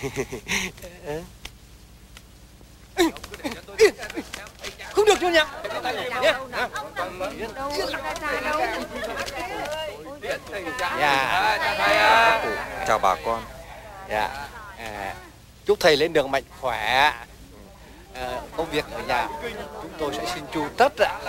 Không được đâu nhỉ? Dạ, cụ chào bà con. Dạ, à, chúc thầy lên đường mạnh khỏe. À, công việc ở nhà chúng tôi sẽ xin chu tất ạ.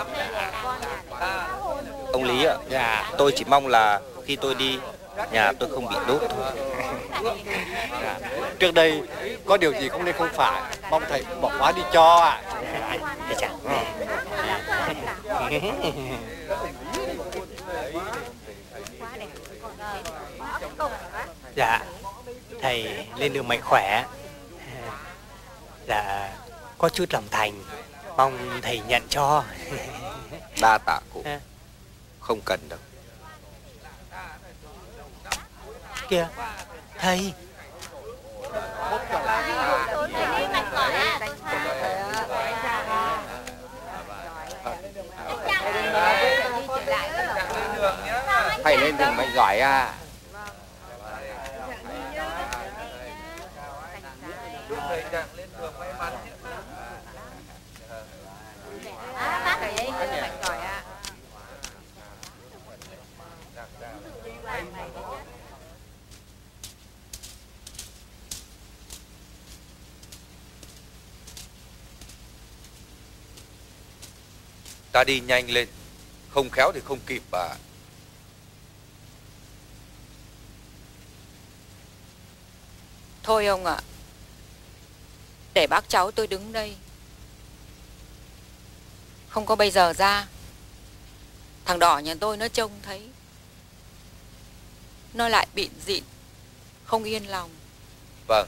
Ông Lý ạ, dạ. Tôi chỉ mong là khi tôi đi, nhà tôi không bị đốt thôi. Dạ. Trước đây có điều gì không nên không phải, mong thầy bỏ qua đi cho ạ. Dạ, thầy lên đường mạnh khỏe. Dạ, có chút lòng thành, mong thầy nhận cho. Đa tạ cụ. Không cần đâu. Kìa, thầy. Thầy lên đường mạnh giỏi à. Ta đi nhanh lên, không khéo thì không kịp bà. Thôi ông ạ, để bác cháu tôi đứng đây. Không có bây giờ ra, thằng đỏ nhà tôi nó trông thấy, nó lại bịn dịn, không yên lòng. Vâng.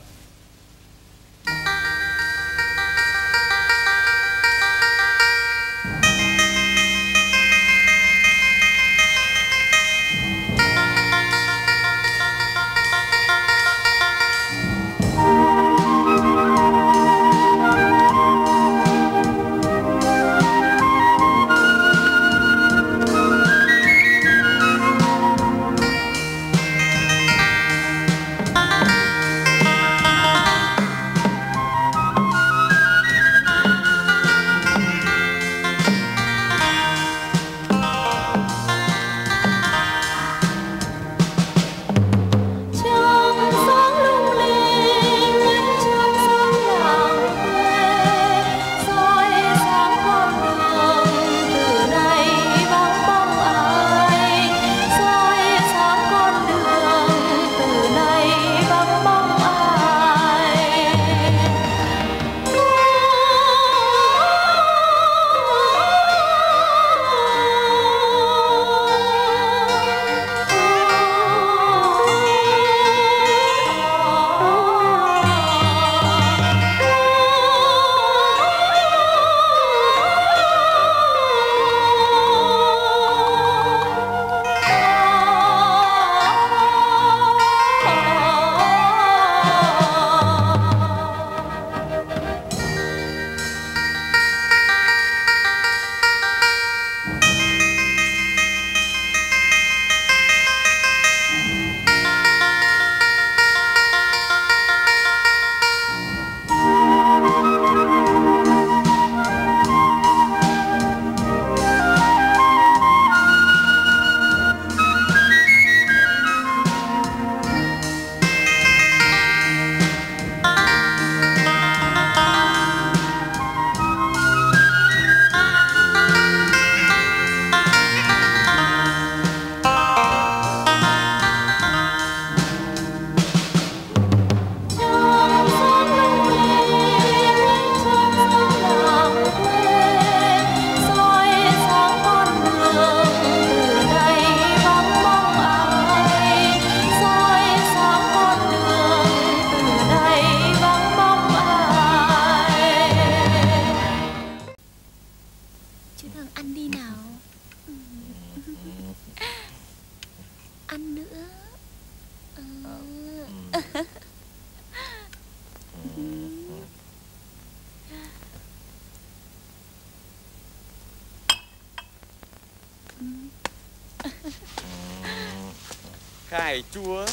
Khải chúa,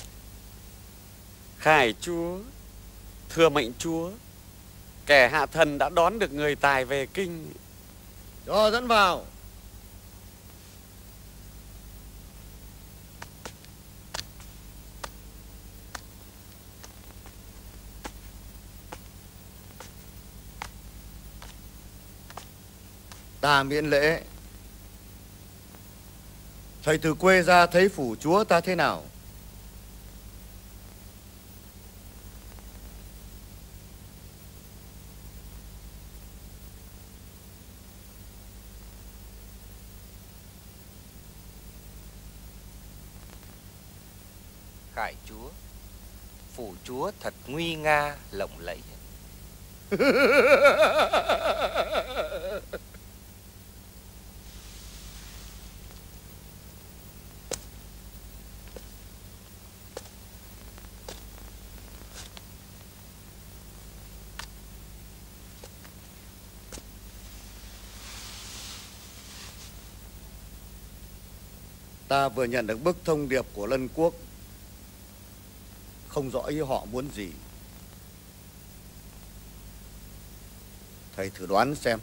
Khải chúa, thưa mệnh chúa, kẻ hạ thần đã đón được người tài về kinh. Cho dẫn vào. Ta miễn lễ. Thầy từ quê ra thấy phủ chúa ta thế nào? Khải chúa, phủ chúa thật nguy nga lộng lẫy. Ta vừa nhận được bức thông điệp của Lân Quốc. Không rõ ý họ muốn gì. Thầy thử đoán xem.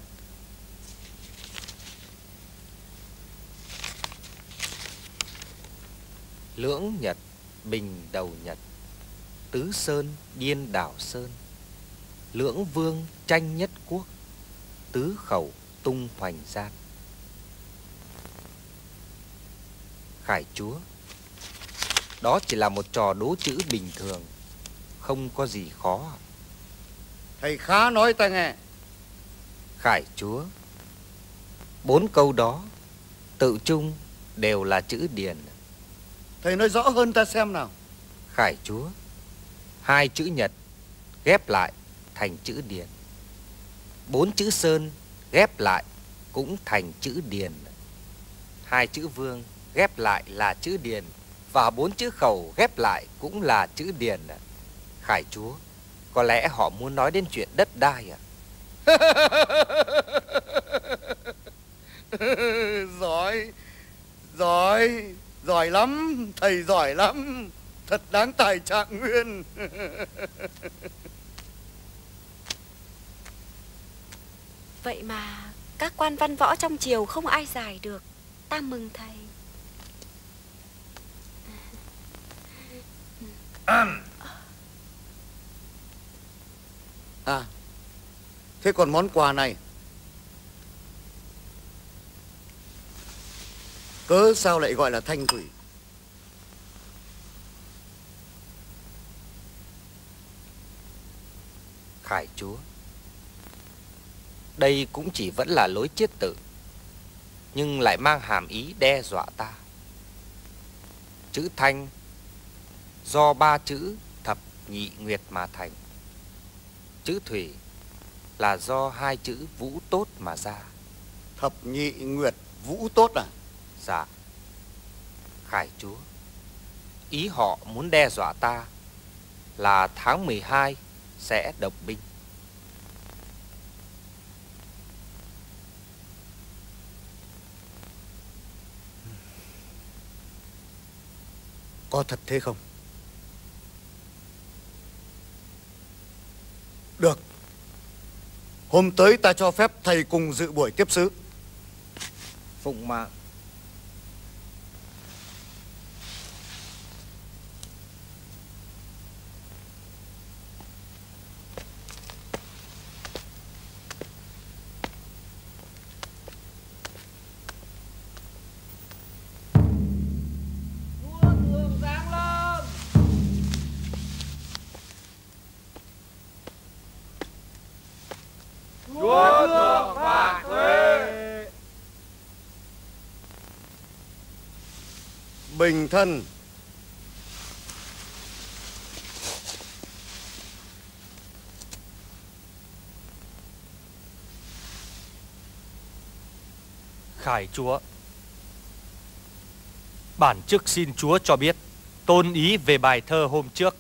Lưỡng Nhật, Bình đầu Nhật, Tứ Sơn, Điên đảo Sơn, Lưỡng Vương, tranh nhất quốc, Tứ Khẩu, tung hoành gian. Khải chúa, đó chỉ là một trò đố chữ bình thường, không có gì khó. Thầy khá nói ta nghe. Khải chúa, bốn câu đó tự chung đều là chữ điền. Thầy nói rõ hơn ta xem nào. Khải chúa, hai chữ nhật ghép lại thành chữ điền. Bốn chữ sơn ghép lại cũng thành chữ điền. Hai chữ vương ghép lại là chữ điền. Và bốn chữ khẩu ghép lại cũng là chữ điền. Khải chúa, có lẽ họ muốn nói đến chuyện đất đai à? Giỏi, giỏi, giỏi lắm, thầy giỏi lắm. Thật đáng tài Trạng Nguyên. Vậy mà các quan văn võ trong triều không ai giải được. Ta mừng thầy. À, thế còn món quà này, cớ sao lại gọi là thanh thủy? Khải chúa, đây cũng chỉ vẫn là lối chiết tự, nhưng lại mang hàm ý đe dọa ta. Chữ thanh do ba chữ thập nhị nguyệt mà thành. Chữ thủy là do hai chữ vũ tốt mà ra. Thập nhị nguyệt vũ tốt à? Dạ. Khải chúa, ý họ muốn đe dọa ta là tháng mười hai sẽ động binh. Có thật thế không? Được. Hôm tới ta cho phép thầy cùng dự buổi tiếp xứ. Phụng mạng. Chúa thượng vạn tuế. Bình thân. Khải chúa, bản chức xin chúa cho biết tôn ý về bài thơ hôm trước.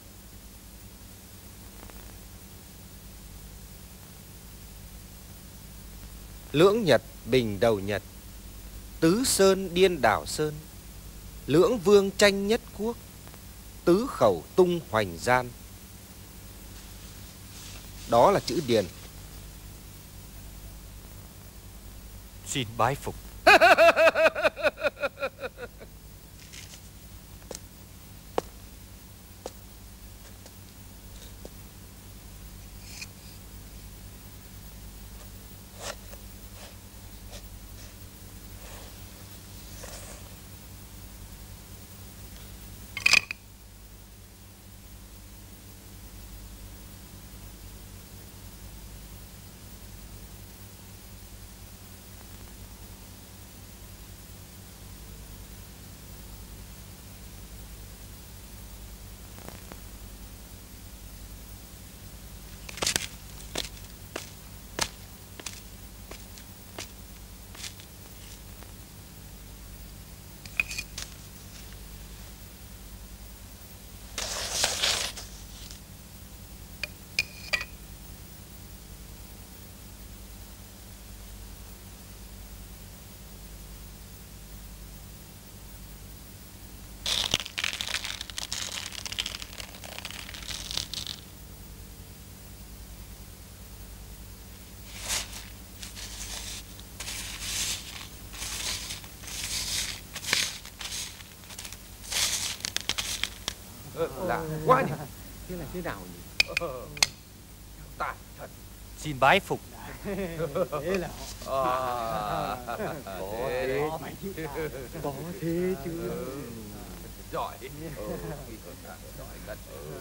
Lưỡng nhật bình đầu nhật, tứ sơn điên đảo sơn, lưỡng vương tranh nhất quốc, tứ khẩu tung hoành gian. Đó là chữ điền. Xin bái phục. Lạ quá nhỉ. Thế là thế nào nhỉ? Ờ, tài thật. Xin bái phục. Thế là À, có thế có thế chứ. Giỏi. Giỏi thật.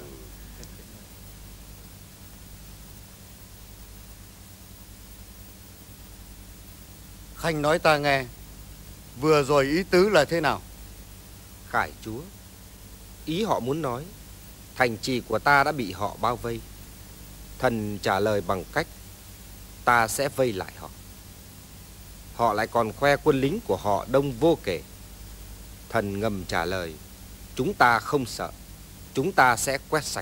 Khanh nói ta nghe, vừa rồi ý tứ là thế nào? Khải chúa, ý họ muốn nói thành trì của ta đã bị họ bao vây. Thần trả lời bằng cách ta sẽ vây lại họ. Họ lại còn khoe quân lính của họ đông vô kể. Thần ngầm trả lời chúng ta không sợ, chúng ta sẽ quét sạch.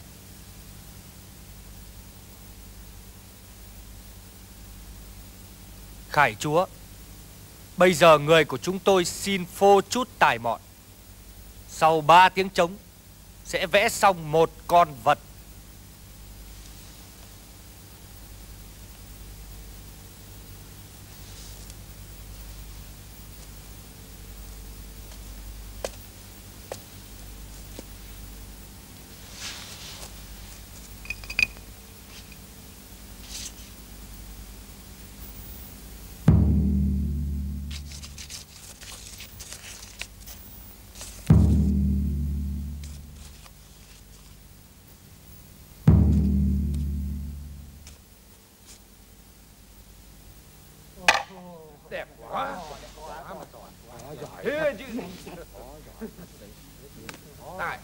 Khải chúa, bây giờ người của chúng tôi xin phô chút tài mọn. Sau ba tiếng trống sẽ vẽ xong một con vật. Đẹp quá. Thế chứ. Tại.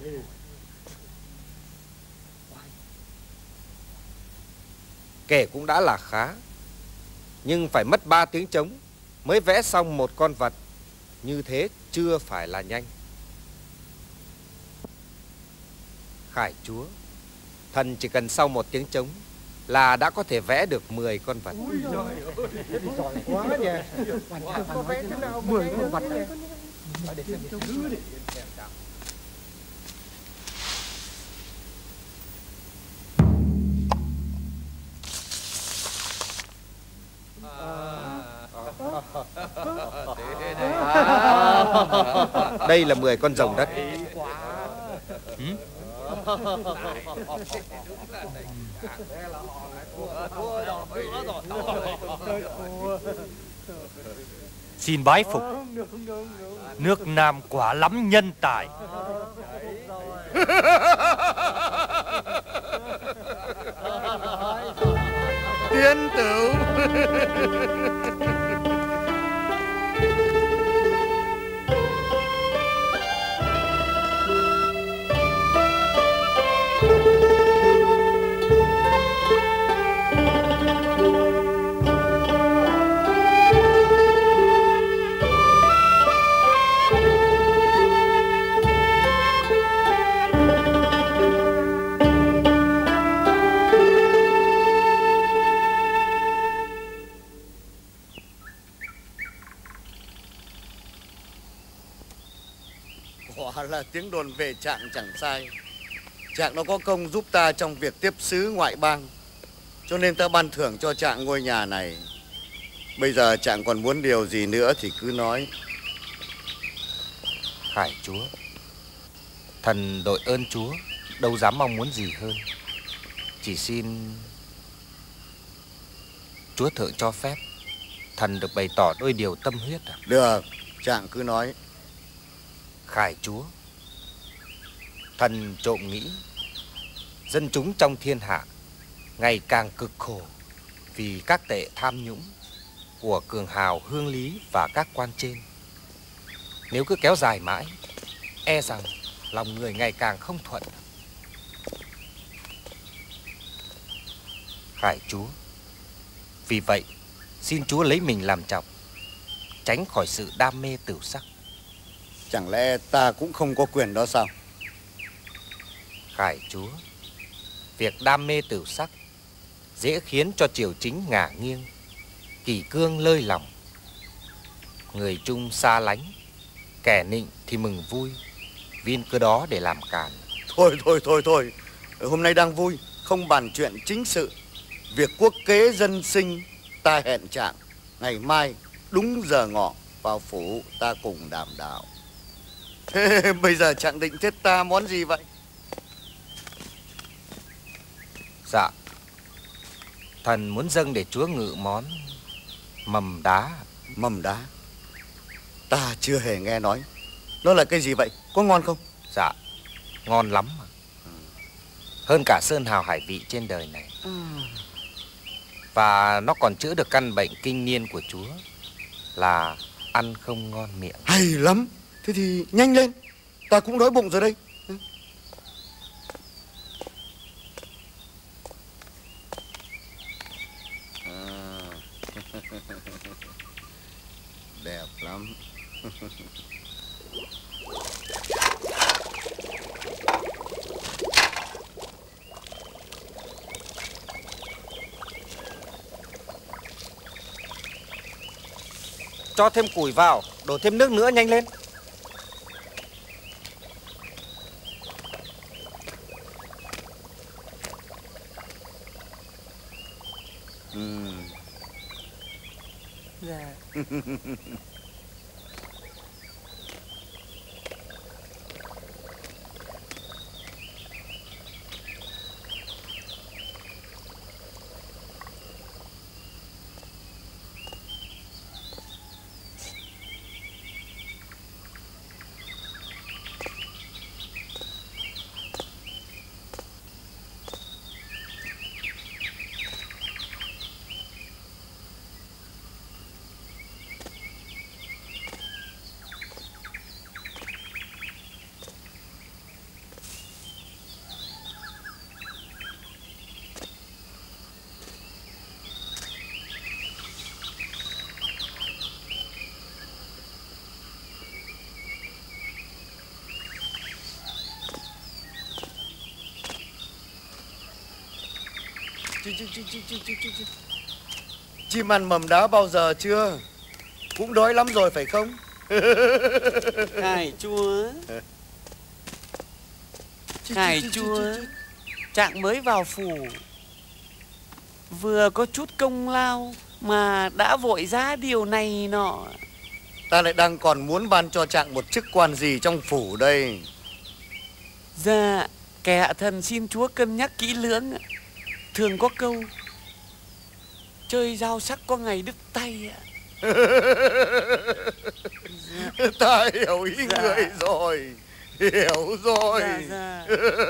Kể cũng đã là khá, nhưng phải mất ba tiếng trống mới vẽ xong một con vật. Như thế chưa phải là nhanh. Khải chúa, thần chỉ cần sau một tiếng trống là đã có thể vẽ được mười con vật. Ui giời ơi, thế thì giỏi quá nhỉ. Có vẽ thế nào mười con vật này. Để xem thứ để xem sao. Đây là mười con rồng đất. Ừ? Xin bái phục. Nước Nam quả lắm nhân tài. Tiên tử. Quả là tiếng đồn về Trạng chẳng sai. Trạng nó có công giúp ta trong việc tiếp sứ ngoại bang, cho nên ta ban thưởng cho Trạng ngôi nhà này. Bây giờ Trạng còn muốn điều gì nữa thì cứ nói. Khải chúa, thần đội ơn chúa, đâu dám mong muốn gì hơn. Chỉ xin chúa thượng cho phép thần được bày tỏ đôi điều tâm huyết à? Được, Trạng cứ nói. Khải chúa, thần trộm nghĩ dân chúng trong thiên hạ ngày càng cực khổ vì các tệ tham nhũng của cường hào hương lý và các quan trên. Nếu cứ kéo dài mãi, e rằng lòng người ngày càng không thuận. Khải chúa, vì vậy xin chúa lấy mình làm trọng, tránh khỏi sự đam mê tửu sắc. Chẳng lẽ ta cũng không có quyền đó sao? Khải chúa, việc đam mê tửu sắc dễ khiến cho triều chính ngả nghiêng, kỷ cương lơi lỏng. Người trung xa lánh, kẻ nịnh thì mừng vui, viên cơ đó để làm càn. Thôi thôi thôi thôi, hôm nay đang vui, không bàn chuyện chính sự. Việc quốc kế dân sinh ta hẹn Trạng ngày mai đúng giờ ngọ vào phủ ta cùng đàm đạo. Bây giờ Trạng định thiết ta món gì vậy? Dạ, Thần muốn dâng để Chúa ngự món mầm đá. Mầm đá? Ta chưa hề nghe nói. Nó là cái gì vậy? Có ngon không? Dạ, ngon lắm mà. Hơn cả sơn hào hải vị trên đời này. Và nó còn chữa được căn bệnh kinh niên của Chúa là ăn không ngon miệng. Hay lắm. Thế thì nhanh lên, ta cũng đói bụng rồi đây. À. Đẹp lắm. Cho thêm củi vào, đổ thêm nước nữa, nhanh lên. Ừ. Dạ. Chim ăn mầm đá bao giờ chưa? Cũng đói lắm rồi phải không? Ngài chúa, ngài chúa, Trạng mới vào phủ, vừa có chút công lao mà đã vội ra điều này nọ. Ta lại đang còn muốn ban cho Trạng một chức quan gì trong phủ đây. Dạ, kẻ hạ thần xin chúa cân nhắc kỹ lưỡng. Thường có câu chơi dao sắc có ngày đứt tay ạ. Dạ. Ta hiểu ý dạ. người rồi. Hiểu rồi. Dạ, dạ.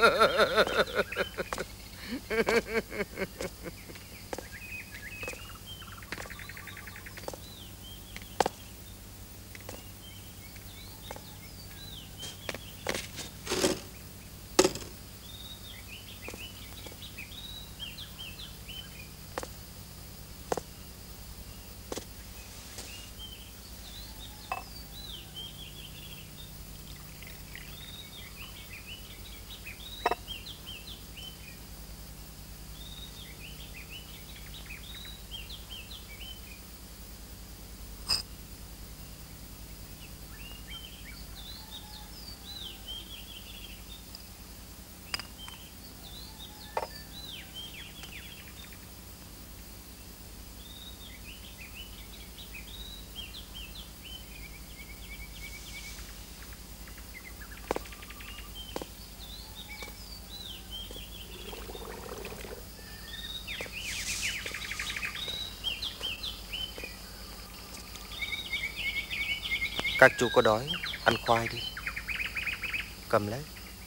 Các chú có đói, ăn khoai đi. Cầm lấy.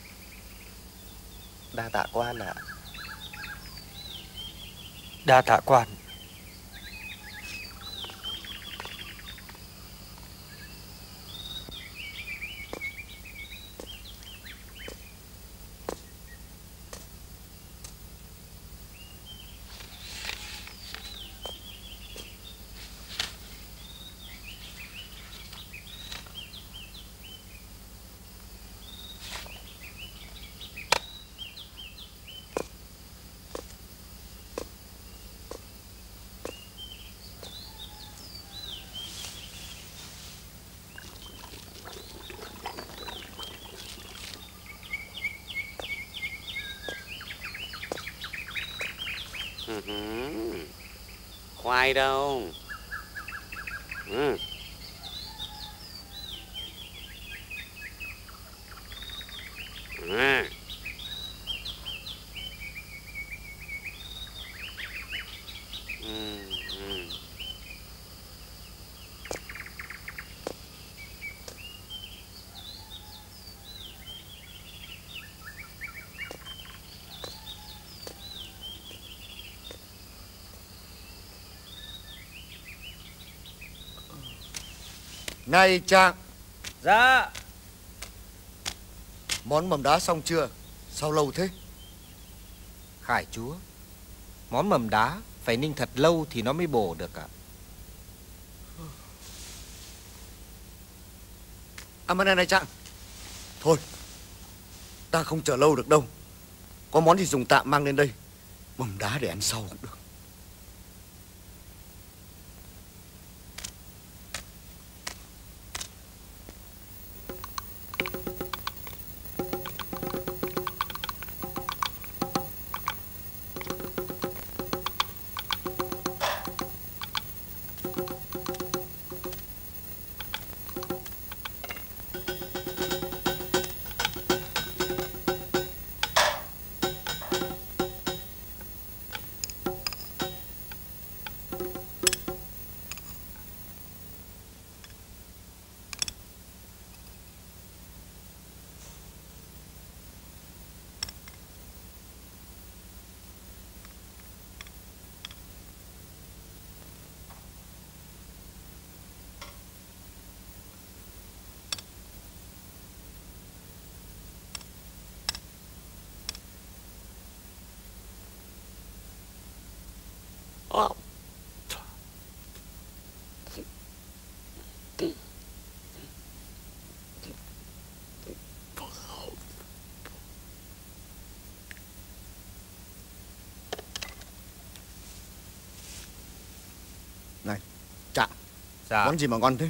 Đa tạ quan ạ. Đa tạ quan. Khoai đâu? Ừ. À. Này Trạng. Dạ. Món mầm đá xong chưa? Sao lâu thế? Khải chúa, món mầm đá phải ninh thật lâu thì nó mới bổ được ạ. À mà này này Trạng. Thôi, ta không chờ lâu được đâu. Có món gì dùng tạm mang lên đây. Mầm đá để ăn sau cũng được. Này, Trạng. Dạ. Món gì mà ngon thế?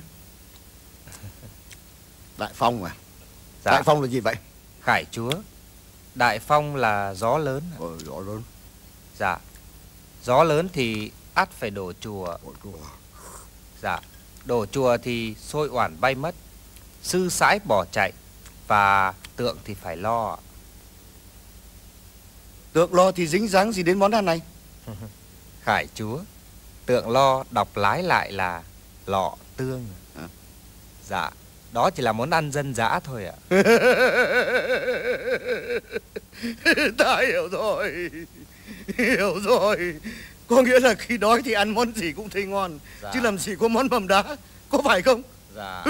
Đại phong à? Dạ. Đại phong là gì vậy? Khải chúa, đại phong là gió lớn. Ờ, gió lớn. Dạ. Gió lớn thì ắt phải đổ chùa. Đổ chùa. Dạ. Đổ chùa thì xôi oản bay mất, sư sãi bỏ chạy, và tượng thì phải lo. Tượng lo thì dính dáng gì đến món ăn này? Khải chúa, tượng lo đọc lái lại là lọ tương. À? Dạ. Đó chỉ là món ăn dân dã thôi ạ. Ta hiểu rồi. Hiểu rồi. Có nghĩa là khi đói thì ăn món gì cũng thấy ngon. Dạ. Chứ làm gì có món mầm đá. Có phải không? Dạ.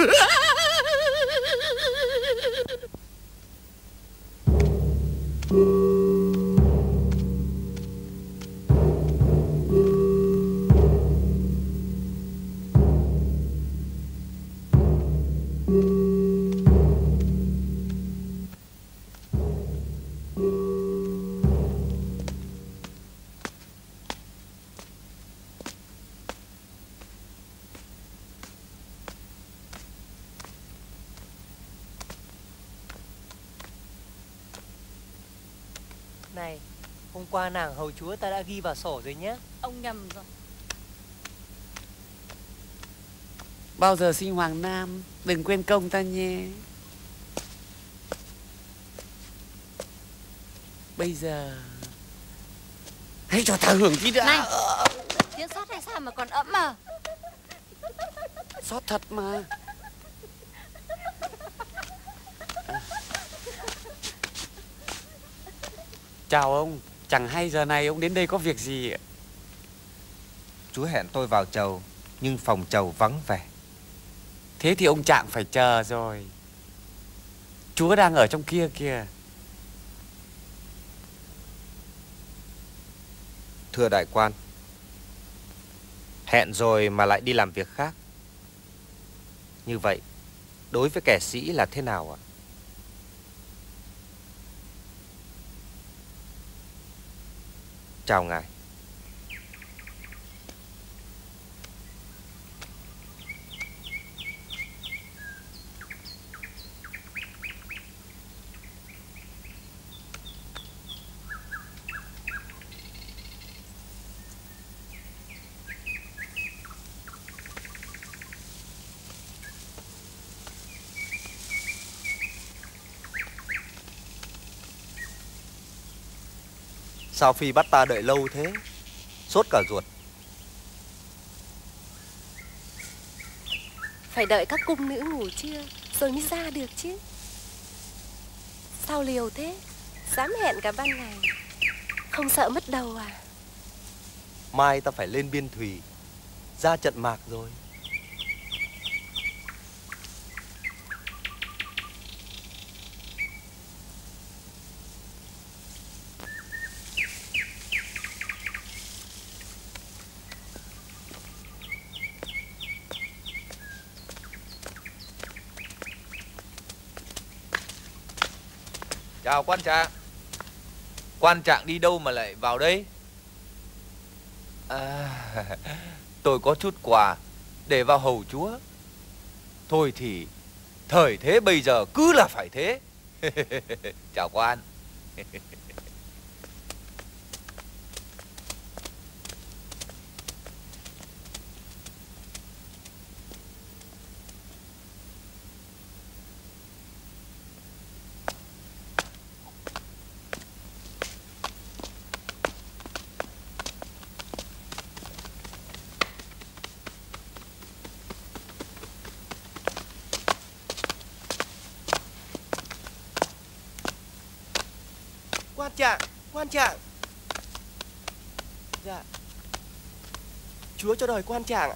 Này, hôm qua nàng hầu chúa ta đã ghi vào sổ rồi nhé. Ông nhầm rồi. Bao giờ sinh Hoàng Nam, đừng quên công ta nhé. Bây giờ hãy cho ta hưởng tí đã. Này, tiếng sót hay sao mà còn ấm à? Sót thật mà. À. Chào ông, chẳng hay giờ này ông đến đây có việc gì ạ? Chúa hẹn tôi vào chầu, nhưng phòng chầu vắng vẻ. Thế thì ông Trạng phải chờ rồi. Chúa đang ở trong kia kìa. Thưa đại quan, hẹn rồi mà lại đi làm việc khác. Như vậy, đối với kẻ sĩ là thế nào ạ? Chào ngài. Sao Phi bắt ta đợi lâu thế? Sốt cả ruột. Phải đợi các cung nữ ngủ trưa rồi mới ra được chứ. Sao liều thế? Dám hẹn cả ban ngày. Không sợ mất đầu à? Mai ta phải lên Biên Thùy, ra trận mạc rồi. Chào quan trạng. Quan trạng đi đâu mà lại vào đây? À, tôi có chút quà để vào hầu chúa. Thôi thì thời thế bây giờ cứ là phải thế. Chào quan. Quan trạng, quan trạng. Dạ. Chúa cho đòi quan trạng ạ.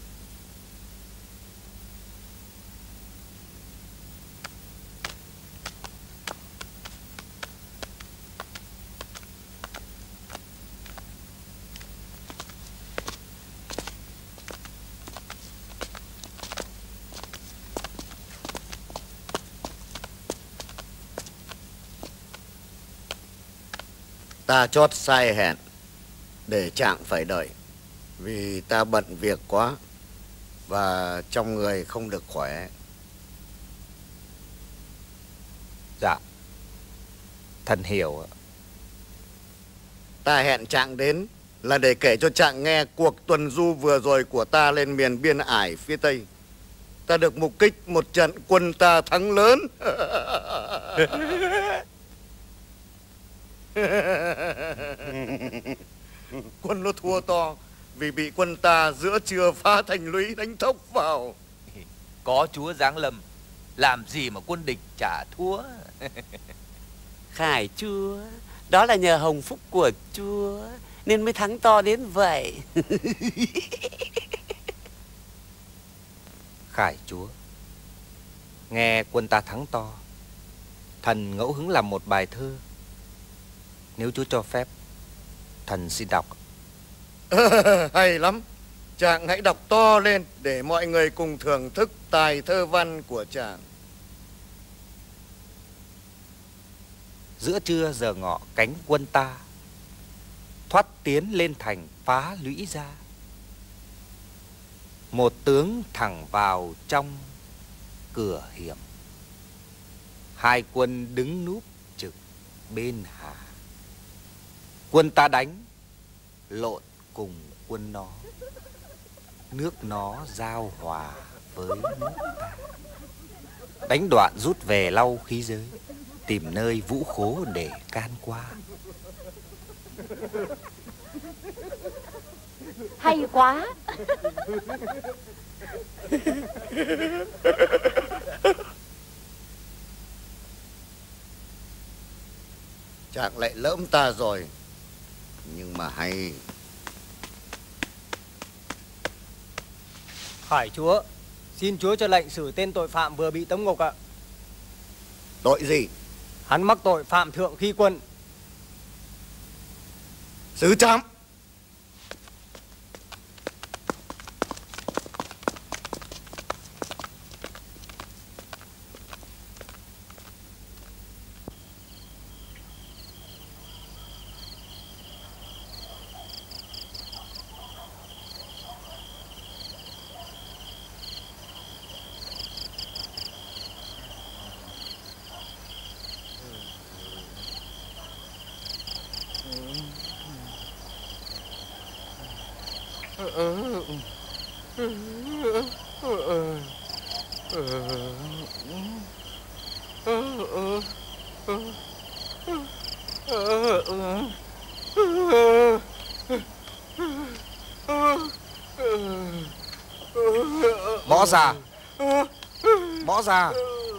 Ta chót sai hẹn để trạng phải đợi, vì ta bận việc quá và trong người không được khỏe. Dạ, thần hiểu. Ta hẹn trạng đến là để kể cho trạng nghe cuộc tuần du vừa rồi của ta lên miền biên ải phía Tây. Ta được mục kích một trận quân ta thắng lớn. Quân nó thua to vì bị quân ta giữa trưa phá thành lũy đánh thốc vào. Có chúa giáng lâm, làm gì mà quân địch chả thua. Khải chúa, đó là nhờ hồng phúc của chúa nên mới thắng to đến vậy. Khải chúa, nghe quân ta thắng to, thần ngẫu hứng làm một bài thơ. Nếu chúa cho phép, thần xin đọc. Hay lắm. Chàng hãy đọc to lên để mọi người cùng thưởng thức tài thơ văn của chàng. Giữa trưa giờ ngọ cánh quân ta thoát tiến lên thành phá lũy ra. Một tướng thẳng vào trong cửa hiểm, hai quân đứng núp trực bên hà. Quân ta đánh lộn cùng quân nó, nước nó giao hòa với nước ta. Đánh đoạn rút về lau khí giới, tìm nơi vũ khố để can qua. Hay quá. Chàng lại lỡm ta rồi, nhưng mà hay. Khải chúa, xin chúa cho lệnh xử tên tội phạm vừa bị tống ngục ạ. Tội gì? Hắn mắc tội phạm thượng khi quân. Xử chám. Bỏ ra. Bỏ ra.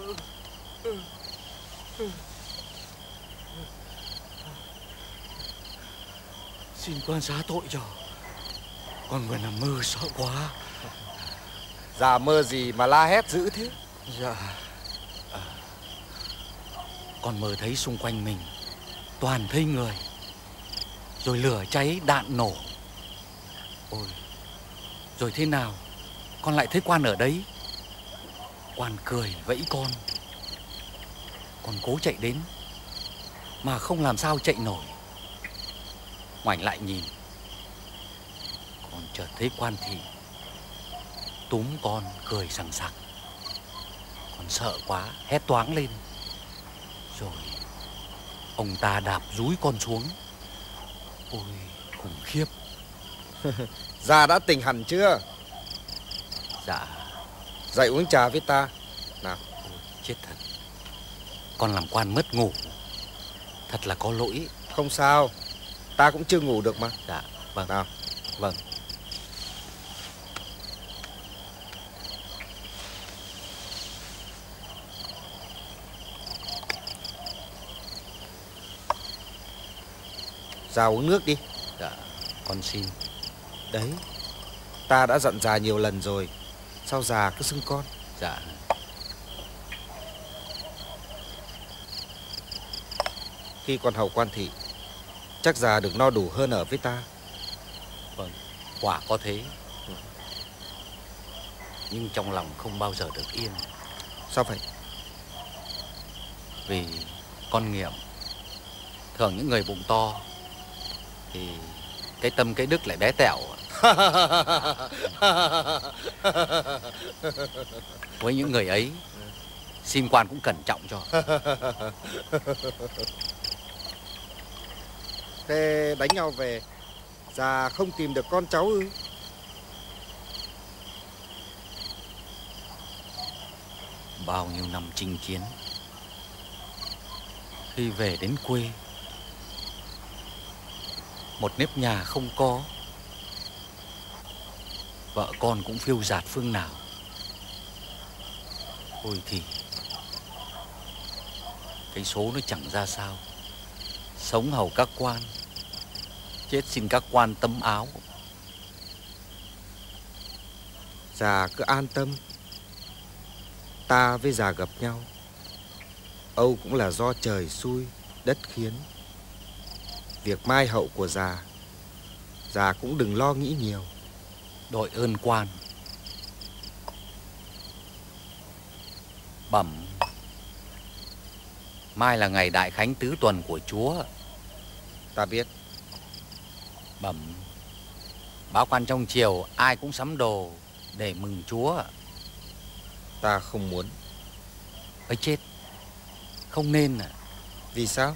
Xin quan xá tội cho. Con vừa nằm mơ sợ quá. Dạ mơ gì mà la hét dữ thế? Dạ à, con mơ thấy xung quanh mình toàn thấy người, rồi lửa cháy đạn nổ. Ôi, rồi thế nào con lại thấy quan ở đấy. Quan cười vẫy con. Con cố chạy đến, mà không làm sao chạy nổi. Ngoảnh lại nhìn, còn chợt thấy Quan Thị túm con cười sằng sặc. Con sợ quá hét toáng lên. Rồi ông ta đạp dúi con xuống. Ôi khủng khiếp. Già đã tỉnh hẳn chưa? Dạ. Dậy uống trà với ta. Nào. Ôi, chết thật. Con làm quan mất ngủ. Thật là có lỗi. Không sao, ta cũng chưa ngủ được mà. Dạ, vâng. Nào. Vâng. Già uống nước đi. Dạ, con xin. Đấy, ta đã dặn già nhiều lần rồi, sao già cứ xưng con? Dạ. Khi còn hầu Quan Thị, chắc già được no đủ hơn ở với ta. Vâng, quả có thế. Nhưng trong lòng không bao giờ được yên. Sao vậy? Vì con nghiệm, thường những người bụng to thì cái tâm cái đức lại bé tẹo. Với những người ấy, xin quan cũng cẩn trọng cho. Thế đánh nhau về, già không tìm được con cháu ư? Bao nhiêu năm chinh chiến, khi về đến quê, một nếp nhà không có, vợ con cũng phiêu dạt phương nào. Ôi thì cái số nó chẳng ra sao. Sống hầu các quan, chết xin các quan tấm áo. Già cứ an tâm, ta với già gặp nhau, âu cũng là do trời xui đất khiến. Việc mai hậu của già, già cũng đừng lo nghĩ nhiều. Đội ơn quan. Bẩm, mai là ngày đại khánh tứ tuần của Chúa. Ta biết. Bẩm, báo quan trong triều ai cũng sắm đồ để mừng Chúa. Ta không muốn. Ấy chết, không nên à? Vì sao?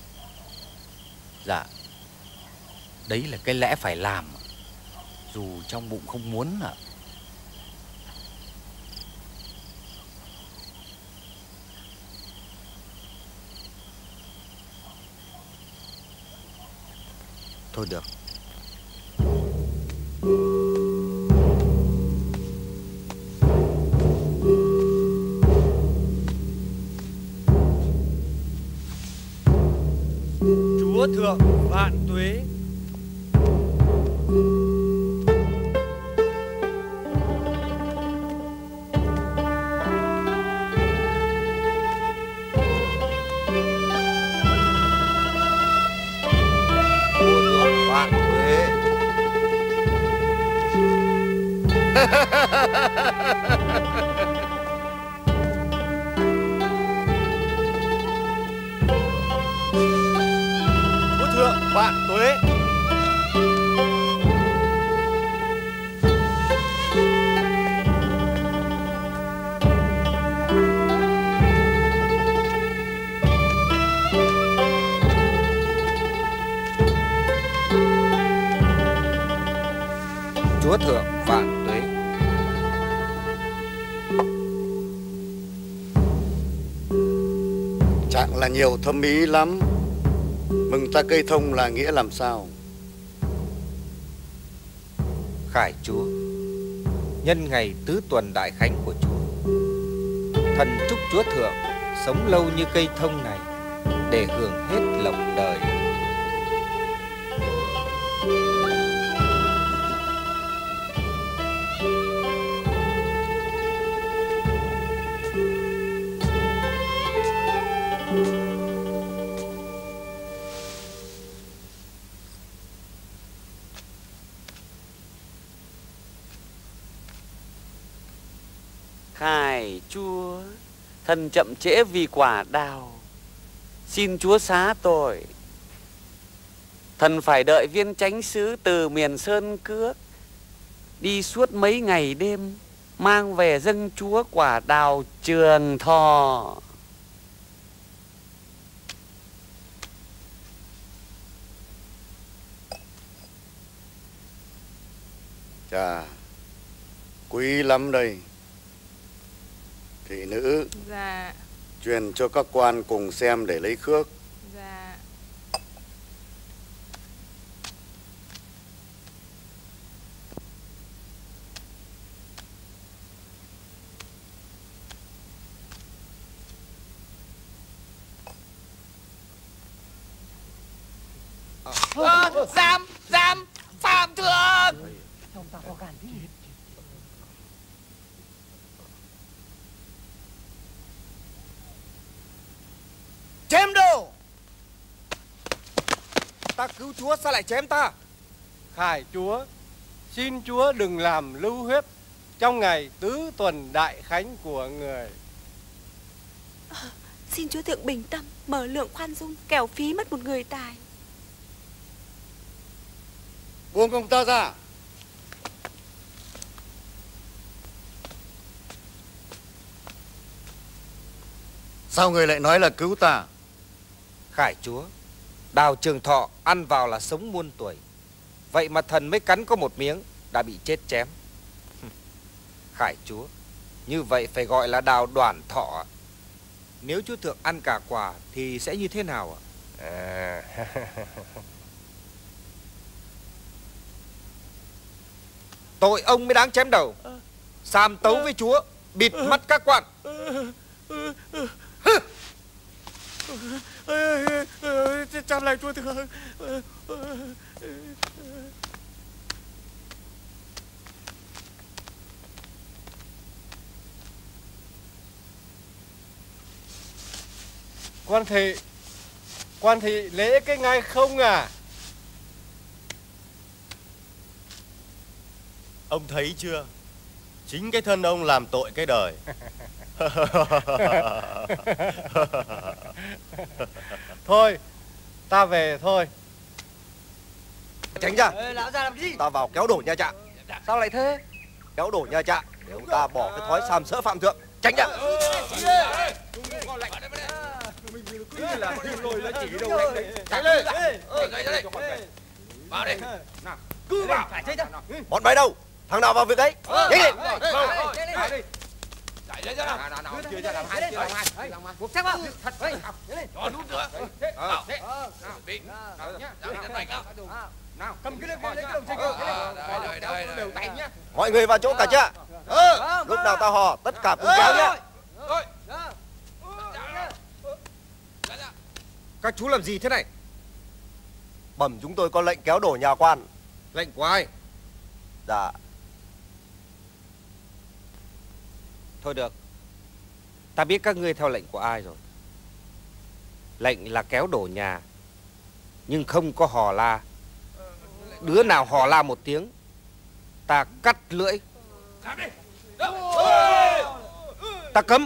Dạ, đấy là cái lẽ phải làm, dù trong bụng không muốn à. Thôi được. Chúa thượng vạn tuế. Vạn tuế. Chúa thượng vạn tuế. Chúa thượng vạn tuế. Trạng là nhiều thâm ý lắm. Mừng ta cây thông là nghĩa làm sao? Khải Chúa, nhân ngày tứ tuần đại khánh của Chúa, thần chúc Chúa thượng sống lâu như cây thông này để hưởng hết lộc đời. Khải Chúa, thần chậm trễ vì quả đào, Xin Chúa xá tội. Thần phải đợi viên chánh sứ từ miền Sơn Cước đi suốt mấy ngày đêm, mang về dâng Chúa quả đào trường thọ. Chà, quý lắm đây. Thị nữ, Dạ. truyền cho các quan cùng xem để lấy khước. Dạ. À, giam, giam, phạm thượng. Ông ta có gan gì? Chém đồ! Ta cứu Chúa sao lại chém ta? Khải Chúa, xin Chúa đừng làm lưu huyết trong ngày tứ tuần đại khánh của người. À, xin Chúa thượng bình tâm, mở lượng khoan dung, kẻo phí mất một người tài. Buông ông ta ra. Sao người lại nói là cứu ta? Khải Chúa, đào trường thọ ăn vào là sống muôn tuổi, vậy mà thần mới cắn có một miếng đã bị chết chém. Khải Chúa, như vậy phải gọi là đào đoản thọ. Nếu Chúa thượng ăn cả quả thì sẽ như thế nào ạ? À... Tội ông mới đáng chém đầu. Sàm tấu với Chúa, bịt mắt các quan. Chăm lại Chúa thượng. Quan thị, quan thị lễ cái ngay không à? Ông thấy chưa? Chính cái thân ông làm tội cái đời. Thôi, ta về thôi. Tránh ra. Ê, lão ra làm gì? Ta vào kéo đổ nhà Trạng. Sao lại thế? Kéo đổ nhà Trạng để ông ta bỏ cái thói sàm sỡ phạm thượng. Tránh ra. Chạy lên. Vào đây. Cứ vào. Phải chết ra. Bọn bay đâu? Thằng nào vào việc ấy? Nhanh đi. Chạy lên ra nào. Nào nào, chia ra làm hai, chia làm hai. Buộc chắc vào. Thật đấy. Cho nút nữa. Nào. Nào, bị. Nào nhá. Nào, đánh nào. Nào, cầm cái lên lấy cái đồng xanh. Đây đây đây. Đều tay nhá. Mọi người vào chỗ cả chưa? Ừ. Lúc nào ta hò, tất cả cùng kéo nhá. Các chú làm gì thế này? Bẩm chúng tôi có lệnh kéo đổ nhà quan. Lệnh của ai? Dạ. Thôi được, ta biết các ngươi theo lệnh của ai rồi. Lệnh là kéo đổ nhà, nhưng không có hò la. Đứa nào hò la một tiếng, ta cắt lưỡi. Ta cấm.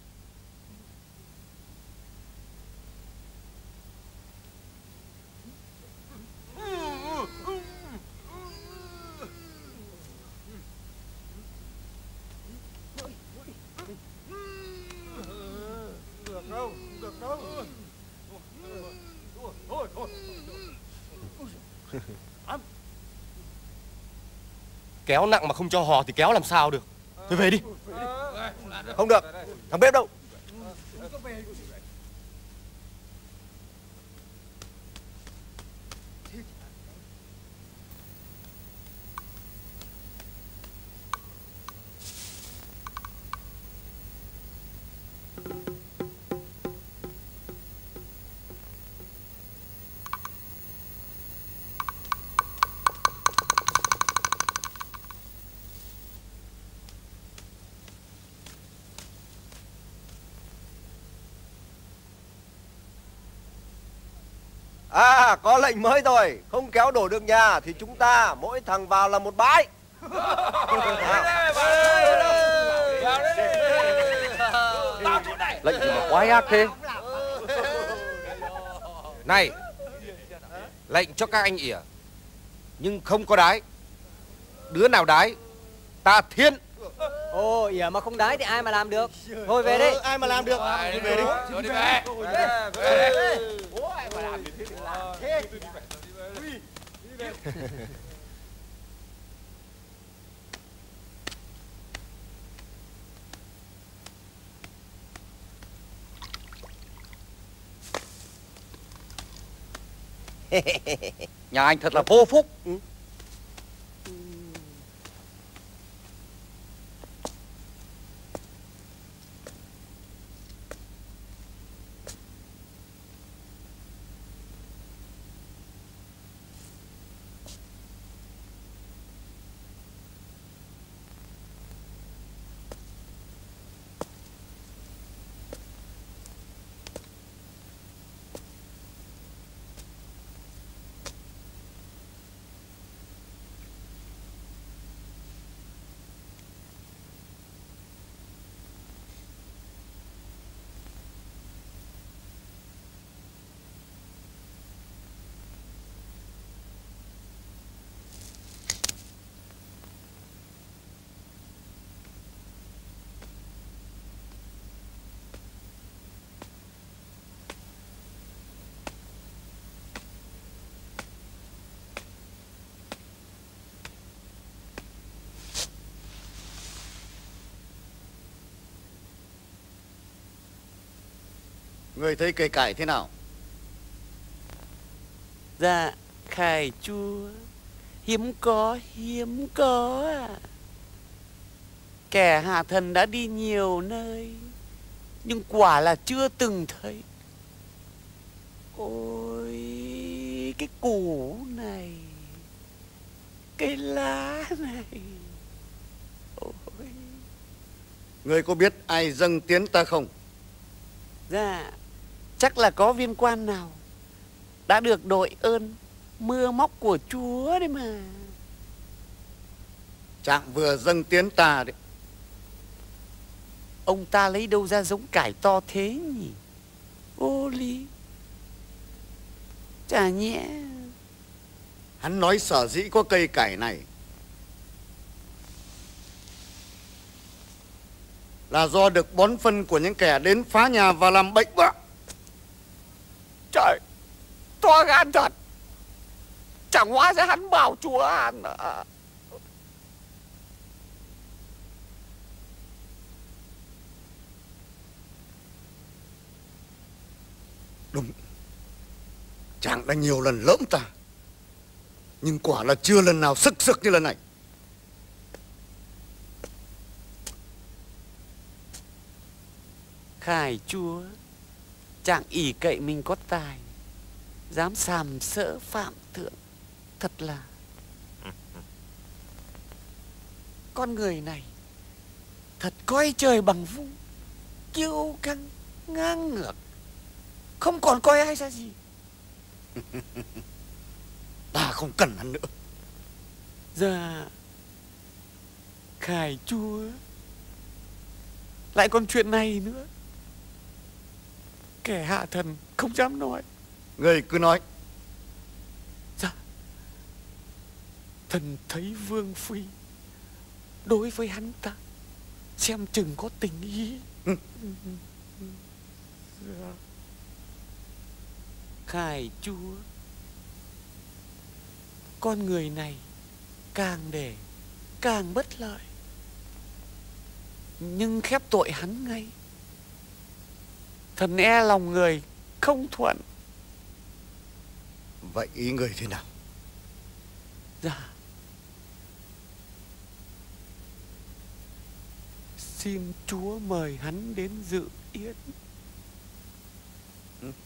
Kéo nặng mà không cho hò thì kéo làm sao được. Thôi về đi. Không được. Thằng bếp đâu? À, có lệnh mới rồi. Không kéo đổ được nhà thì chúng ta mỗi thằng vào là một bãi. Lệnh gì mà quái ác thế? Này, lệnh cho các anh ỉa, nhưng không có đái. Đứa nào đái, ta thiên. Ồ, ỉa mà không đái thì ai mà làm được. Thôi về đi. Ừ, ai mà làm được. Đi về đi. Rồi đi về. Về đi. Bố ai mà làm được thế thì làm. Nhà anh thật là vô phúc. Ừ. Người thấy cây cải thế nào? Dạ, khải chúa, hiếm có, hiếm có à. Kẻ hạ thần đã đi nhiều nơi, nhưng quả là chưa từng thấy. Ôi, cái củ này, cái lá này. Ôi. Người có biết ai dâng tiến ta không? Dạ, chắc là có viên quan nào đã được đội ơn mưa móc của chúa đấy mà. Trạng vừa dâng tiến ta đấy. Ông ta lấy đâu ra giống cải to thế nhỉ? Ô lý, chả nhẽ Hắn nói sở dĩ có cây cải này là do được bón phân của những kẻ đến phá nhà và làm bệnh bạ. Trời, to gan thật. Chẳng hóa ra hắn bảo chúa ăn à. Đúng, chàng đã nhiều lần lỡm ta, nhưng quả là chưa lần nào sức sực như lần này. Khải chúa, chàng ỷ cậy mình có tài, dám sàm sỡ phạm thượng, thật là con người này thật coi trời bằng vung, kiêu căng ngang ngược, không còn coi ai ra gì. Ta không cần hắn nữa. Dạ, khải chúa, lại còn chuyện này nữa. Kẻ hạ thần không dám nói. Người cứ nói. Dạ, thần thấy vương phi đối với hắn ta xem chừng có tình ý. Ừ. Dạ. Khải chúa, con người này càng để càng bất lợi, nhưng khép tội hắn ngay. Thần e lòng người không thuận. Vậy ý người thế nào? Dạ, xin chúa mời hắn đến dự yến. Ừ.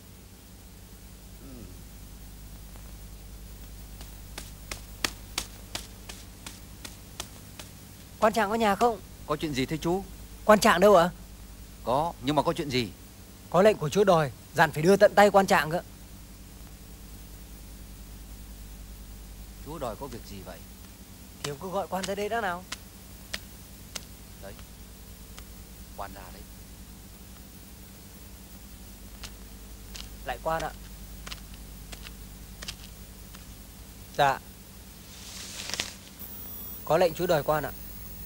Quan trạng có nhà không? Có chuyện gì thưa chú? Quan trạng đâu ạ? Có, nhưng mà có chuyện gì? Có lệnh của chúa đòi, dặn phải đưa tận tay quan trạng cơ. Chú đòi có việc gì vậy? Thì ông cứ gọi quan ra đây đã nào. Đấy, quan ra đấy. Lại quan ạ. Dạ. Có lệnh chúa đời quan ạ.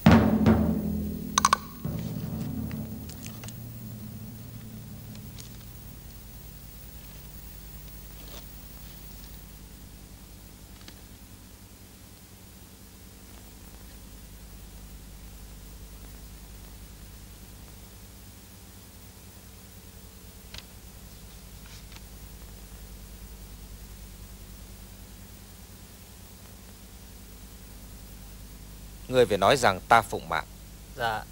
Ngươi phải nói rằng ta phụng mạng. Dạ.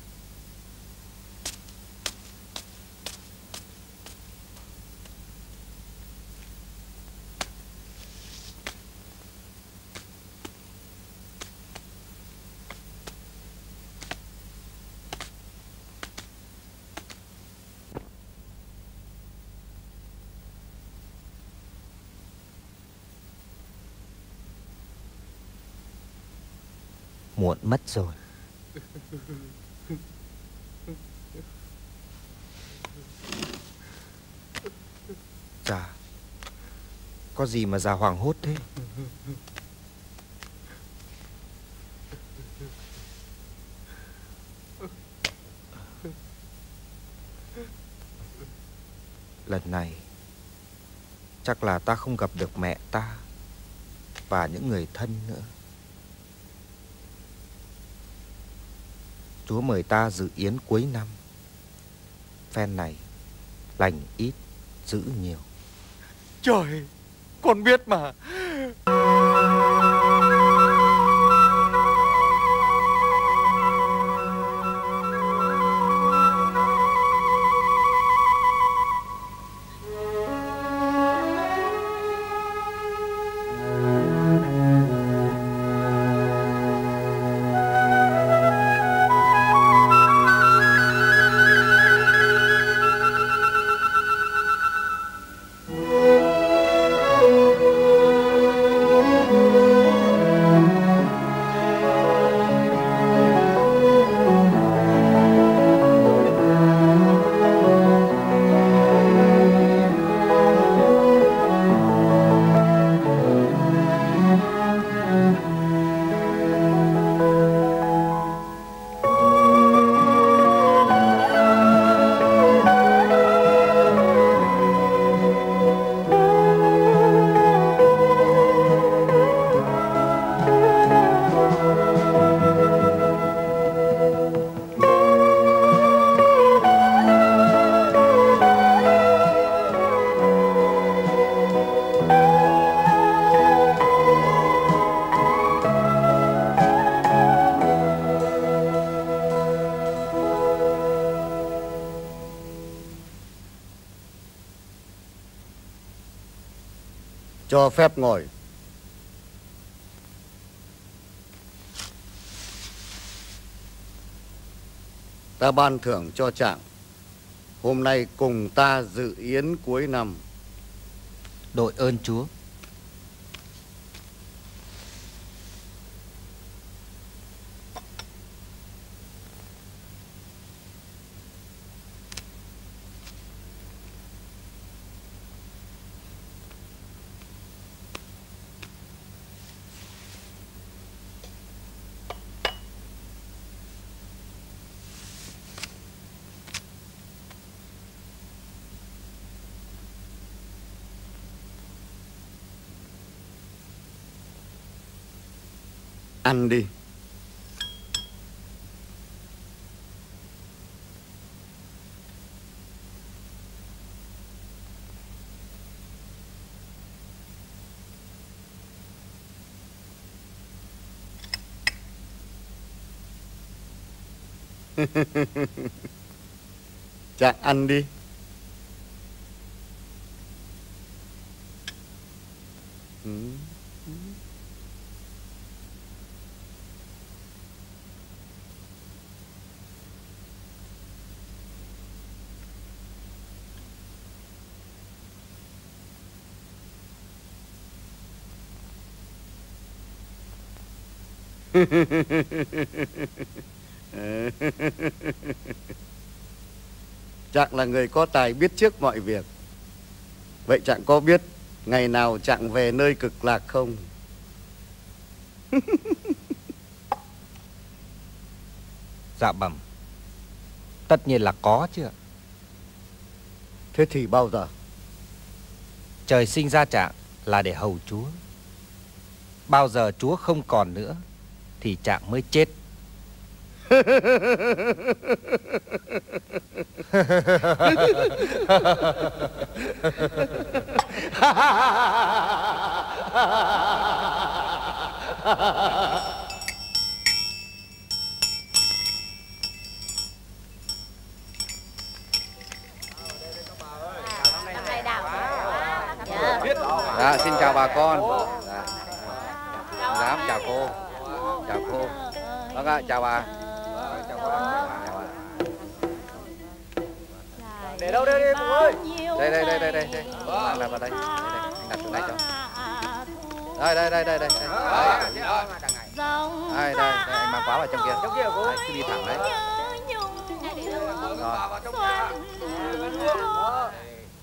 Muộn mất rồi. Già, có gì mà già hoảng hốt thế? Lần này chắc là ta không gặp được mẹ ta và những người thân nữa. Chúa mời ta dự yến cuối năm. Phen này lành ít dữ nhiều. Trời, con biết mà. Cho phép ngồi. Ta ban thưởng cho Trạng. Hôm nay cùng ta dự yến cuối năm. Đội ơn Chúa. Ăn đi. Trạng ăn đi. Ừ. Trạng là người có tài biết trước mọi việc. Vậy Trạng có biết ngày nào Trạng về nơi cực lạc không? Dạ bẩm, tất nhiên là có chứ ạ. Thế thì bao giờ? Trời sinh ra Trạng là để hầu Chúa. Bao giờ Chúa không còn nữa thì Trạng mới chết. Dạ, xin chào bà con. Dạ. Giám chào cô. Chào cô. Vâng ạ, chào bà. Chào bà. Để đâu đây đi Phụng ơi? Đây đây đây đây đây đây. Đặt đặt vào đây. Đây đây, anh đặt xuống đây cho. Đây đây đây đây đây. Đây. Đây, đây, đây, anh mang khóa vào trong kia. Trong kia cô. Đấy, cứ đi thẳng đấy. Rồi.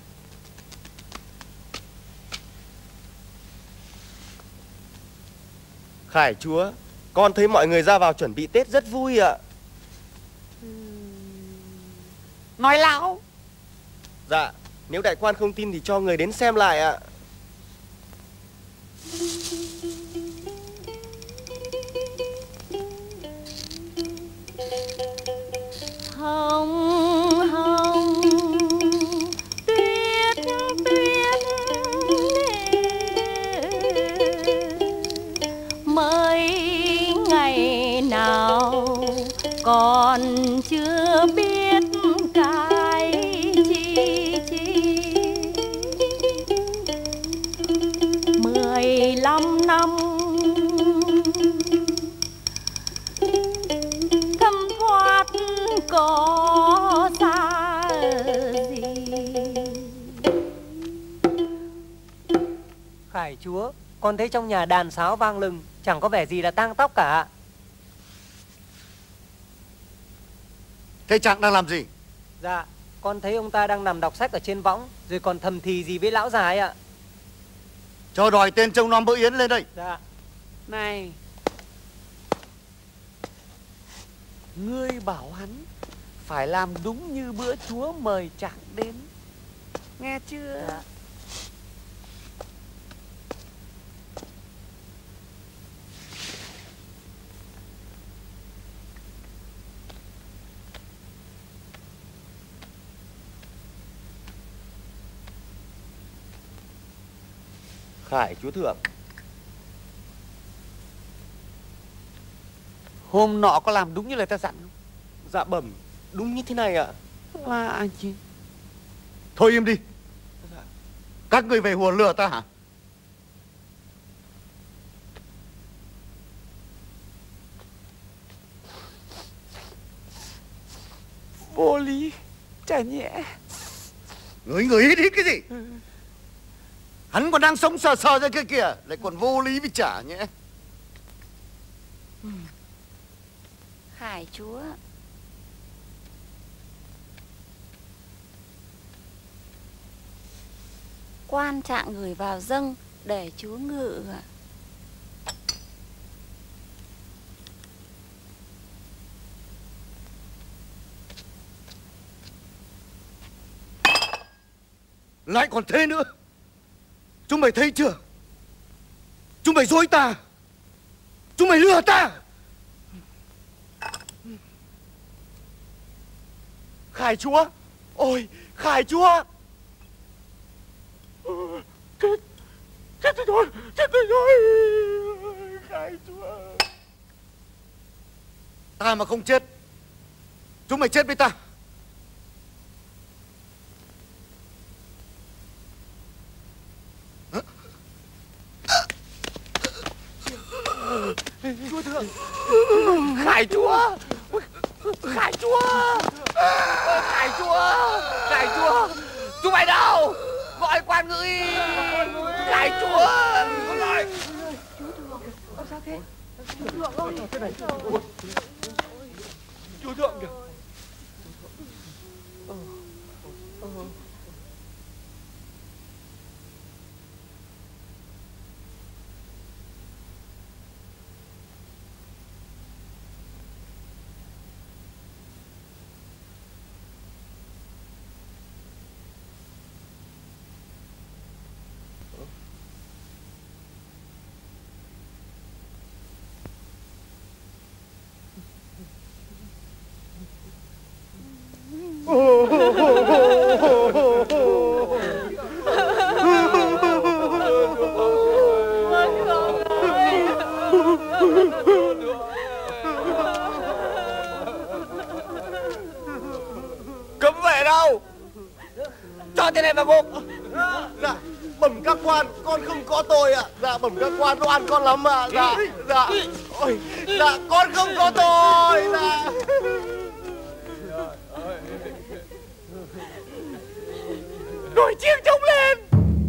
Khải Chúa, con thấy mọi người ra vào chuẩn bị Tết rất vui ạ. Nói láo. Dạ, nếu đại quan không tin thì cho người đến xem lại ạ. Hồng hồng tuyết tuyết mấy ngày nào còn chưa biết cái chi chi. Mười lăm năm thâm thoát có xa gì. Khải Chúa, con thấy trong nhà đàn sáo vang lừng, chẳng có vẻ gì là tang tóc cả. Thế Trạng đang làm gì? Dạ, con thấy ông ta đang nằm đọc sách ở trên võng, rồi còn thầm thì gì với lão già ấy ạ. Cho đòi tên trông nom bữa yến lên đây. Dạ. Này, ngươi bảo hắn phải làm đúng như bữa Chúa mời Trạng đến. Nghe chưa? Dạ. Khải Chúa thượng. Hôm nọ có làm đúng như lời ta dặn không? Dạ bẩm, đúng như thế này ạ. Là anh chị. Thôi im đi. Các người về hùa lừa ta hả? Vô lý, chả nhẽ. Người người hít hít cái gì? Hắn còn đang sống sờ sờ ra kia kìa, lại còn vô lý với chả nhẽ. Khải Chúa, quan Trạng gửi vào dâng để Chúa ngự ạ. Lại còn thế nữa. Chúng mày thấy chưa? Chúng mày dối ta. Chúng mày lừa ta. Khải Chúa. Ôi, Khải Chúa. Chết, chết rồi, chết rồi. Khải Chúa. Ta mà không chết, chúng mày chết với ta. Chúa thượng. Khải Chúa. Khải Chúa. Khải Chúa. Khải Chúa. Chúng mày đâu? Gọi quan ngự y. Khải Chúa. Gọi. Sao thế? Chúa thượng ơi. Chúa thượng kìa. Cấm vệ đâu? Cho tên này vào ngục. Dạ, bẩm các quan, con không có tội ạ. Dạ, bẩm các quan oan con lắm ạ. Dạ, dạ, ôi, dạ, con không có tội. Dạ. Nổi chiêng trống lên.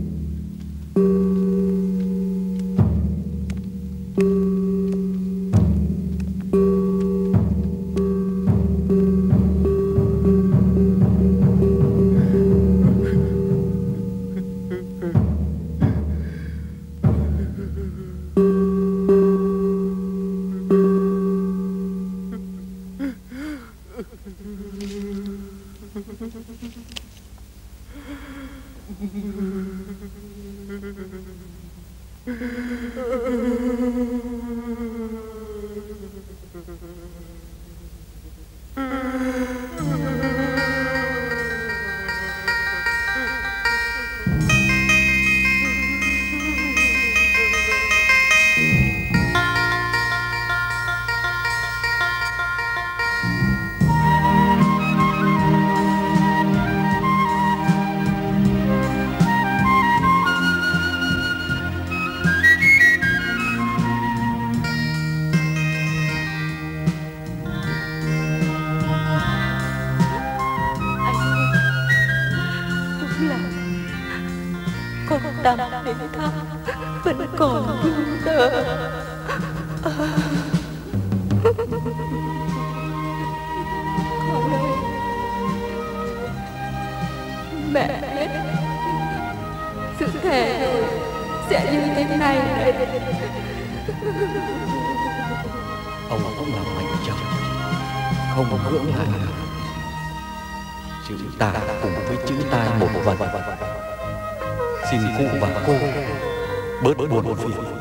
Tâm đến thăm vẫn còn vương tơ. Con ơi, mẹ biết sự thể rồi sẽ như thế này đấy. Ông cũng là mạnh chồng, không cưỡng lại. Chữ ta cùng với chữ tai một vật. Xin cụ và cô bớt buồn phiền.